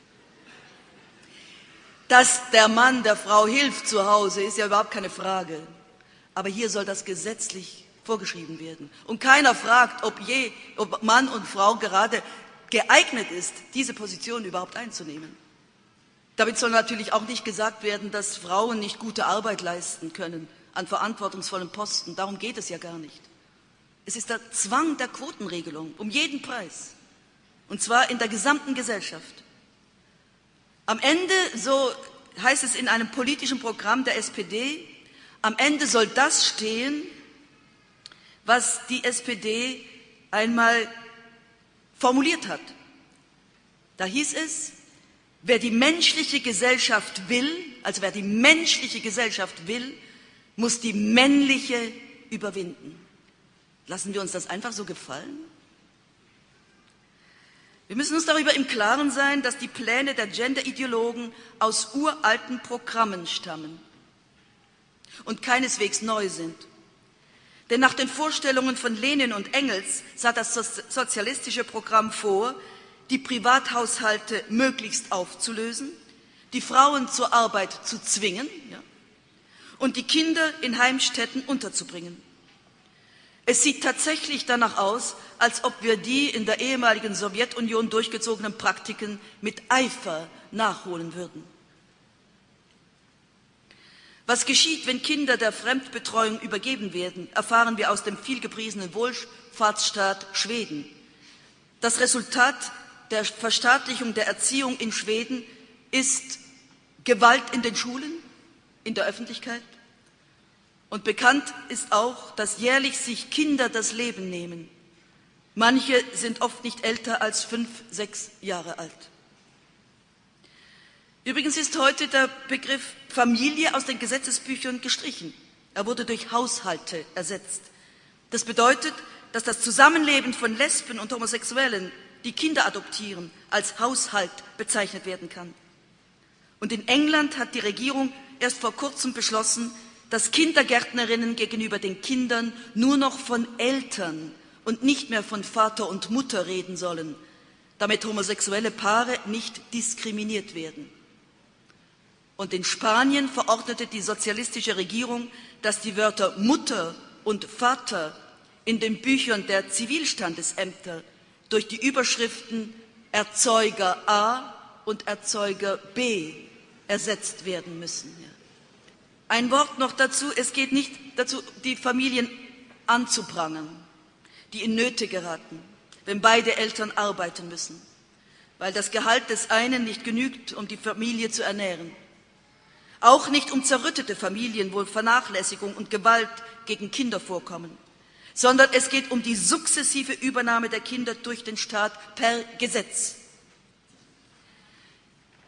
Dass der Mann der Frau hilft zu Hause, ist ja überhaupt keine Frage. Aber hier soll das gesetzlich vorgeschrieben werden. Und keiner fragt, ob, je, ob Mann und Frau gerade geeignet ist, diese Position überhaupt einzunehmen. Damit soll natürlich auch nicht gesagt werden, dass Frauen nicht gute Arbeit leisten können an verantwortungsvollen Posten. Darum geht es ja gar nicht. Es ist der Zwang der Quotenregelung, um jeden Preis. Und zwar in der gesamten Gesellschaft. Am Ende, so heißt es in einem politischen Programm der S P D, am Ende soll das stehen, was die S P D einmal formuliert hat. Da hieß es, wer die menschliche Gesellschaft will, also wer die menschliche Gesellschaft will, muss die männliche überwinden. Lassen wir uns das einfach so gefallen? Wir müssen uns darüber im Klaren sein, dass die Pläne der Gender-Ideologen aus uralten Programmen stammen und keineswegs neu sind. Denn nach den Vorstellungen von Lenin und Engels sah das sozialistische Programm vor, die Privathaushalte möglichst aufzulösen, die Frauen zur Arbeit zu zwingen, ja, und die Kinder in Heimstätten unterzubringen. Es sieht tatsächlich danach aus, als ob wir die in der ehemaligen Sowjetunion durchgezogenen Praktiken mit Eifer nachholen würden. Was geschieht, wenn Kinder der Fremdbetreuung übergeben werden, erfahren wir aus dem vielgepriesenen Wohlfahrtsstaat Schweden. Das Resultat der Verstaatlichung der Erziehung in Schweden ist Gewalt in den Schulen, in der Öffentlichkeit. Und bekannt ist auch, dass jährlich sich Kinder das Leben nehmen. Manche sind oft nicht älter als fünf, sechs Jahre alt. Übrigens ist heute der Begriff Familie aus den Gesetzesbüchern gestrichen. Er wurde durch Haushalte ersetzt. Das bedeutet, dass das Zusammenleben von Lesben und Homosexuellen, die Kinder adoptieren, als Haushalt bezeichnet werden kann. Und in England hat die Regierung erst vor kurzem beschlossen, dass Kindergärtnerinnen gegenüber den Kindern nur noch von Eltern und nicht mehr von Vater und Mutter reden sollen, damit homosexuelle Paare nicht diskriminiert werden. Und in Spanien verordnete die sozialistische Regierung, dass die Wörter Mutter und Vater in den Büchern der Zivilstandesämter durch die Überschriften Erzeuger A und Erzeuger B ersetzt werden müssen. Ein Wort noch dazu, es geht nicht dazu, die Familien anzuprangern, die in Nöte geraten, wenn beide Eltern arbeiten müssen, weil das Gehalt des einen nicht genügt, um die Familie zu ernähren. Auch nicht um zerrüttete Familien, wo Vernachlässigung und Gewalt gegen Kinder vorkommen, sondern es geht um die sukzessive Übernahme der Kinder durch den Staat per Gesetz.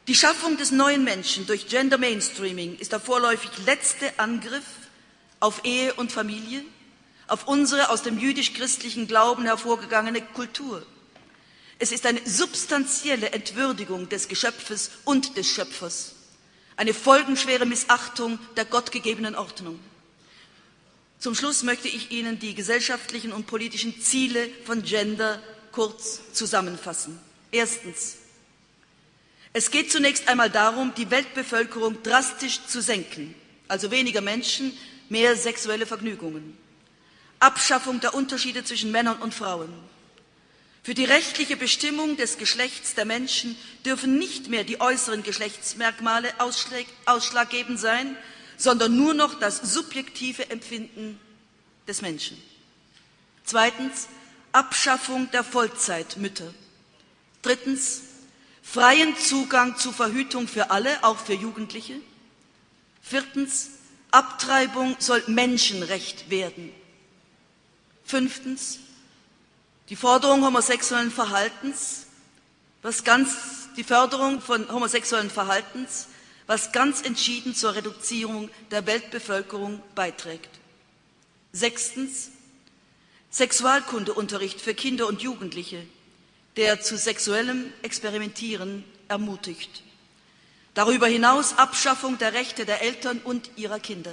Die Schaffung des neuen Menschen durch Gender Mainstreaming ist der vorläufig letzte Angriff auf Ehe und Familie, auf unsere aus dem jüdisch-christlichen Glauben hervorgegangene Kultur. Es ist eine substanzielle Entwürdigung des Geschöpfes und des Schöpfers, eine folgenschwere Missachtung der gottgegebenen Ordnung. Zum Schluss möchte ich Ihnen die gesellschaftlichen und politischen Ziele von Gender kurz zusammenfassen. Erstens. Es geht zunächst einmal darum, die Weltbevölkerung drastisch zu senken, also weniger Menschen, mehr sexuelle Vergnügungen. Abschaffung der Unterschiede zwischen Männern und Frauen. Für die rechtliche Bestimmung des Geschlechts der Menschen dürfen nicht mehr die äußeren Geschlechtsmerkmale ausschlaggebend sein, sondern nur noch das subjektive Empfinden des Menschen. Zweitens, Abschaffung der Vollzeitmütter. Drittens, freien Zugang zu Verhütung für alle, auch für Jugendliche. Viertens, Abtreibung soll Menschenrecht werden. Fünftens, die Forderung homosexuellen Verhaltens, was ganz, die Förderung von homosexuellen Verhaltens, was ganz entschieden zur Reduzierung der Weltbevölkerung beiträgt. Sechstens, Sexualkundeunterricht für Kinder und Jugendliche, der zu sexuellem Experimentieren ermutigt. Darüber hinaus Abschaffung der Rechte der Eltern und ihrer Kinder.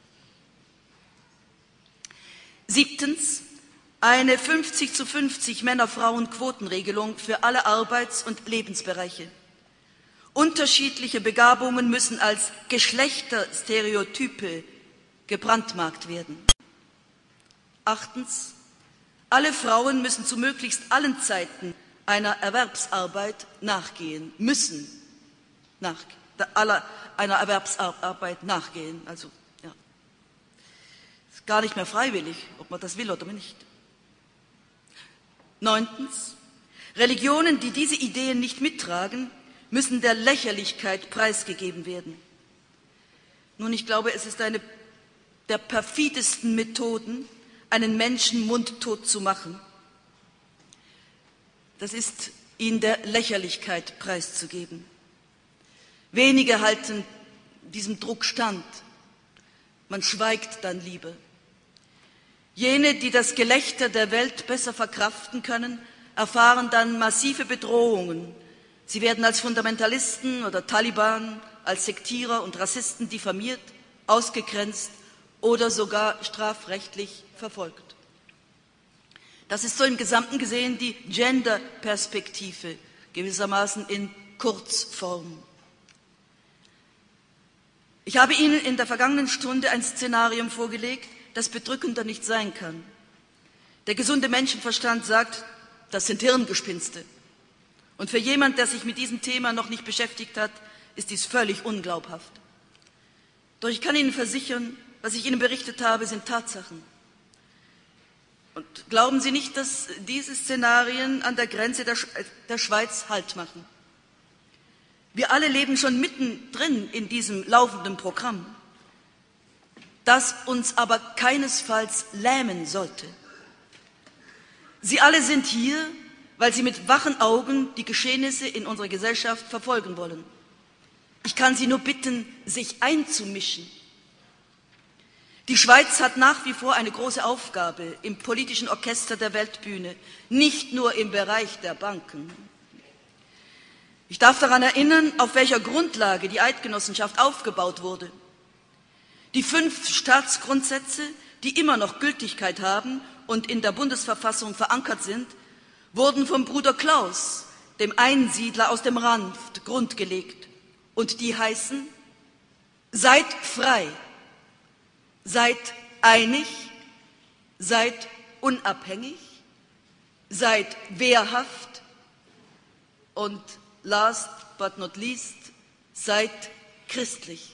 Siebtens, eine fünfzig zu fünfzig Männer-Frauen-Quotenregelung für alle Arbeits- und Lebensbereiche. Unterschiedliche Begabungen müssen als Geschlechterstereotype gebrandmarkt werden. Achtens, alle Frauen müssen zu möglichst allen Zeiten einer Erwerbsarbeit nachgehen, müssen nach, aller, einer Erwerbsarbeit nachgehen. Also, ja, ist gar nicht mehr freiwillig, ob man das will oder nicht. Neuntens, Religionen, die diese Ideen nicht mittragen, müssen der Lächerlichkeit preisgegeben werden. Nun, ich glaube, es ist eine der perfidesten Methoden, einen Menschen mundtot zu machen. Das ist, ihn der Lächerlichkeit preiszugeben. Wenige halten diesem Druck stand. Man schweigt dann lieber. Jene, die das Gelächter der Welt besser verkraften können, erfahren dann massive Bedrohungen. Sie werden als Fundamentalisten oder Taliban, als Sektierer und Rassisten diffamiert, ausgegrenzt oder sogar strafrechtlich verfolgt. Das ist so im Gesamten gesehen die Gender-Perspektive, gewissermaßen in Kurzform. Ich habe Ihnen in der vergangenen Stunde ein Szenarium vorgelegt, das bedrückender nicht sein kann. Der gesunde Menschenverstand sagt, das sind Hirngespinste. Und für jemand, der sich mit diesem Thema noch nicht beschäftigt hat, ist dies völlig unglaubhaft. Doch ich kann Ihnen versichern, was ich Ihnen berichtet habe, sind Tatsachen. Und glauben Sie nicht, dass diese Szenarien an der Grenze der, Sch- der Schweiz Halt machen. Wir alle leben schon mittendrin in diesem laufenden Programm, das uns aber keinesfalls lähmen sollte. Sie alle sind hier, weil Sie mit wachen Augen die Geschehnisse in unserer Gesellschaft verfolgen wollen. Ich kann Sie nur bitten, sich einzumischen. Die Schweiz hat nach wie vor eine große Aufgabe im politischen Orchester der Weltbühne, nicht nur im Bereich der Banken. Ich darf daran erinnern, auf welcher Grundlage die Eidgenossenschaft aufgebaut wurde. Die fünf Staatsgrundsätze, die immer noch Gültigkeit haben und in der Bundesverfassung verankert sind, wurden vom Bruder Klaus, dem Einsiedler aus dem Ranft, grundgelegt. Und die heißen: Seid frei, seid einig, seid unabhängig, seid wehrhaft und last but not least, seid christlich.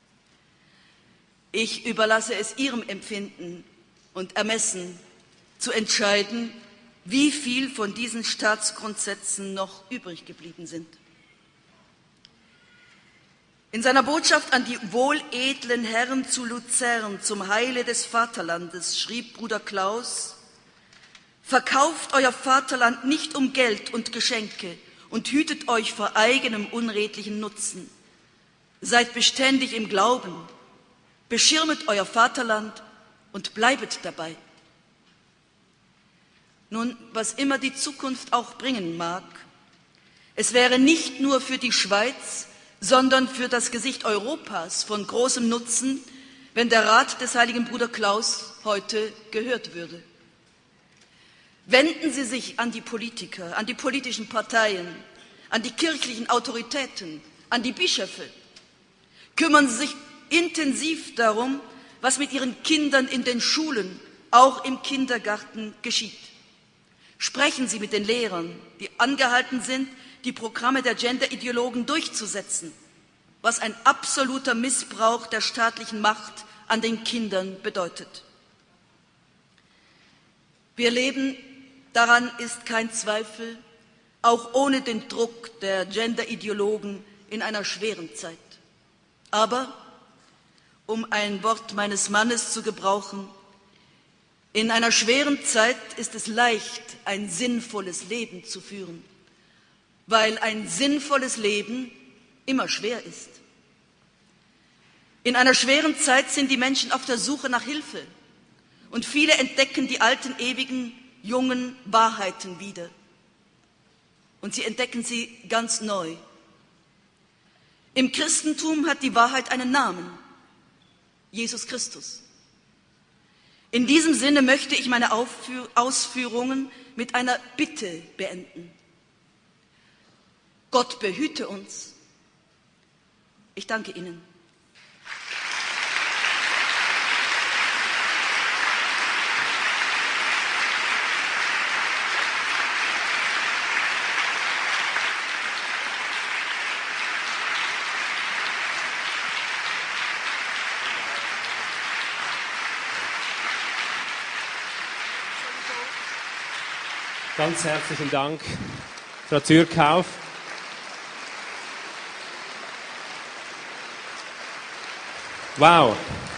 Ich überlasse es Ihrem Empfinden und Ermessen zu entscheiden, wie viel von diesen Staatsgrundsätzen noch übrig geblieben sind. In seiner Botschaft an die wohledlen Herren zu Luzern zum Heile des Vaterlandes schrieb Bruder Klaus: Verkauft euer Vaterland nicht um Geld und Geschenke und hütet euch vor eigenem unredlichen Nutzen. Seid beständig im Glauben, beschirmet euer Vaterland und bleibet dabei. Nun, was immer die Zukunft auch bringen mag, es wäre nicht nur für die Schweiz, sondern für das Gesicht Europas von großem Nutzen, wenn der Rat des heiligen Bruder Klaus heute gehört würde. Wenden Sie sich an die Politiker, an die politischen Parteien, an die kirchlichen Autoritäten, an die Bischöfe. Kümmern Sie sich intensiv darum, was mit Ihren Kindern in den Schulen, auch im Kindergarten geschieht. Sprechen Sie mit den Lehrern, die angehalten sind, die Programme der Gender-Ideologen durchzusetzen, was ein absoluter Missbrauch der staatlichen Macht an den Kindern bedeutet. Wir leben, daran ist kein Zweifel, auch ohne den Druck der Gender-Ideologen in einer schweren Zeit. Aber, um ein Wort meines Mannes zu gebrauchen, in einer schweren Zeit ist es leicht, ein sinnvolles Leben zu führen, weil ein sinnvolles Leben immer schwer ist. In einer schweren Zeit sind die Menschen auf der Suche nach Hilfe und viele entdecken die alten, ewigen, jungen Wahrheiten wieder. Und sie entdecken sie ganz neu. Im Christentum hat die Wahrheit einen Namen: Jesus Christus. In diesem Sinne möchte ich meine Aufführ- Ausführungen mit einer Bitte beenden. Gott behüte uns. Ich danke Ihnen. Ganz herzlichen Dank, Frau Zürkauf. Wow.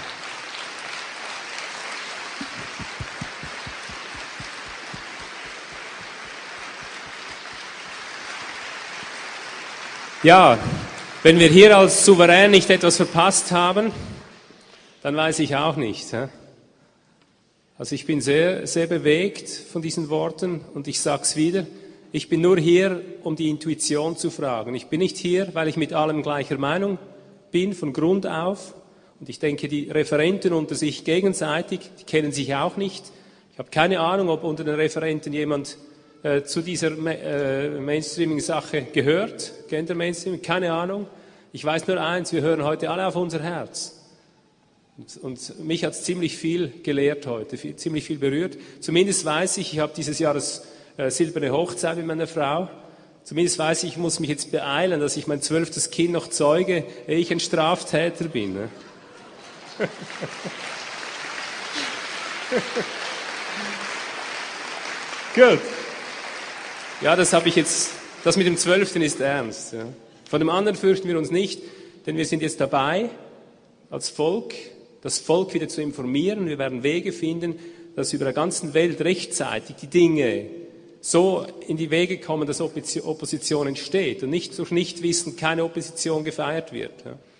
Ja, wenn wir hier als Souverän nicht etwas verpasst haben, dann weiß ich auch nicht. Hä? Also ich bin sehr, sehr bewegt von diesen Worten und ich sage es wieder, ich bin nur hier, um die Intuition zu fragen. Ich bin nicht hier, weil ich mit allem gleicher Meinung bin, von Grund auf. Und ich denke, die Referenten unter sich gegenseitig, die kennen sich auch nicht. Ich habe keine Ahnung, ob unter den Referenten jemand äh, zu dieser Ma- äh, Mainstreaming-Sache gehört, Gender-Mainstreaming, keine Ahnung. Ich weiß nur eins, wir hören heute alle auf unser Herz. Und, und mich hat es ziemlich viel gelehrt heute, viel, ziemlich viel berührt. Zumindest weiß ich, ich habe dieses Jahr das äh, silberne Hochzeit mit meiner Frau. Zumindest weiß ich, ich muss mich jetzt beeilen, dass ich mein zwölftes Kind noch zeuge, ehe ich ein Straftäter bin. Ne? Gut. Ja, das habe ich jetzt, das mit dem Zwölften ist ernst. Ja. Von dem anderen fürchten wir uns nicht, denn wir sind jetzt dabei, als Volk, das Volk wieder zu informieren. Wir werden Wege finden, dass über der ganzen Welt rechtzeitig die Dinge so in die Wege kommen, dass Opposition entsteht und nicht durch Nichtwissen keine Opposition gefeiert wird. Ja.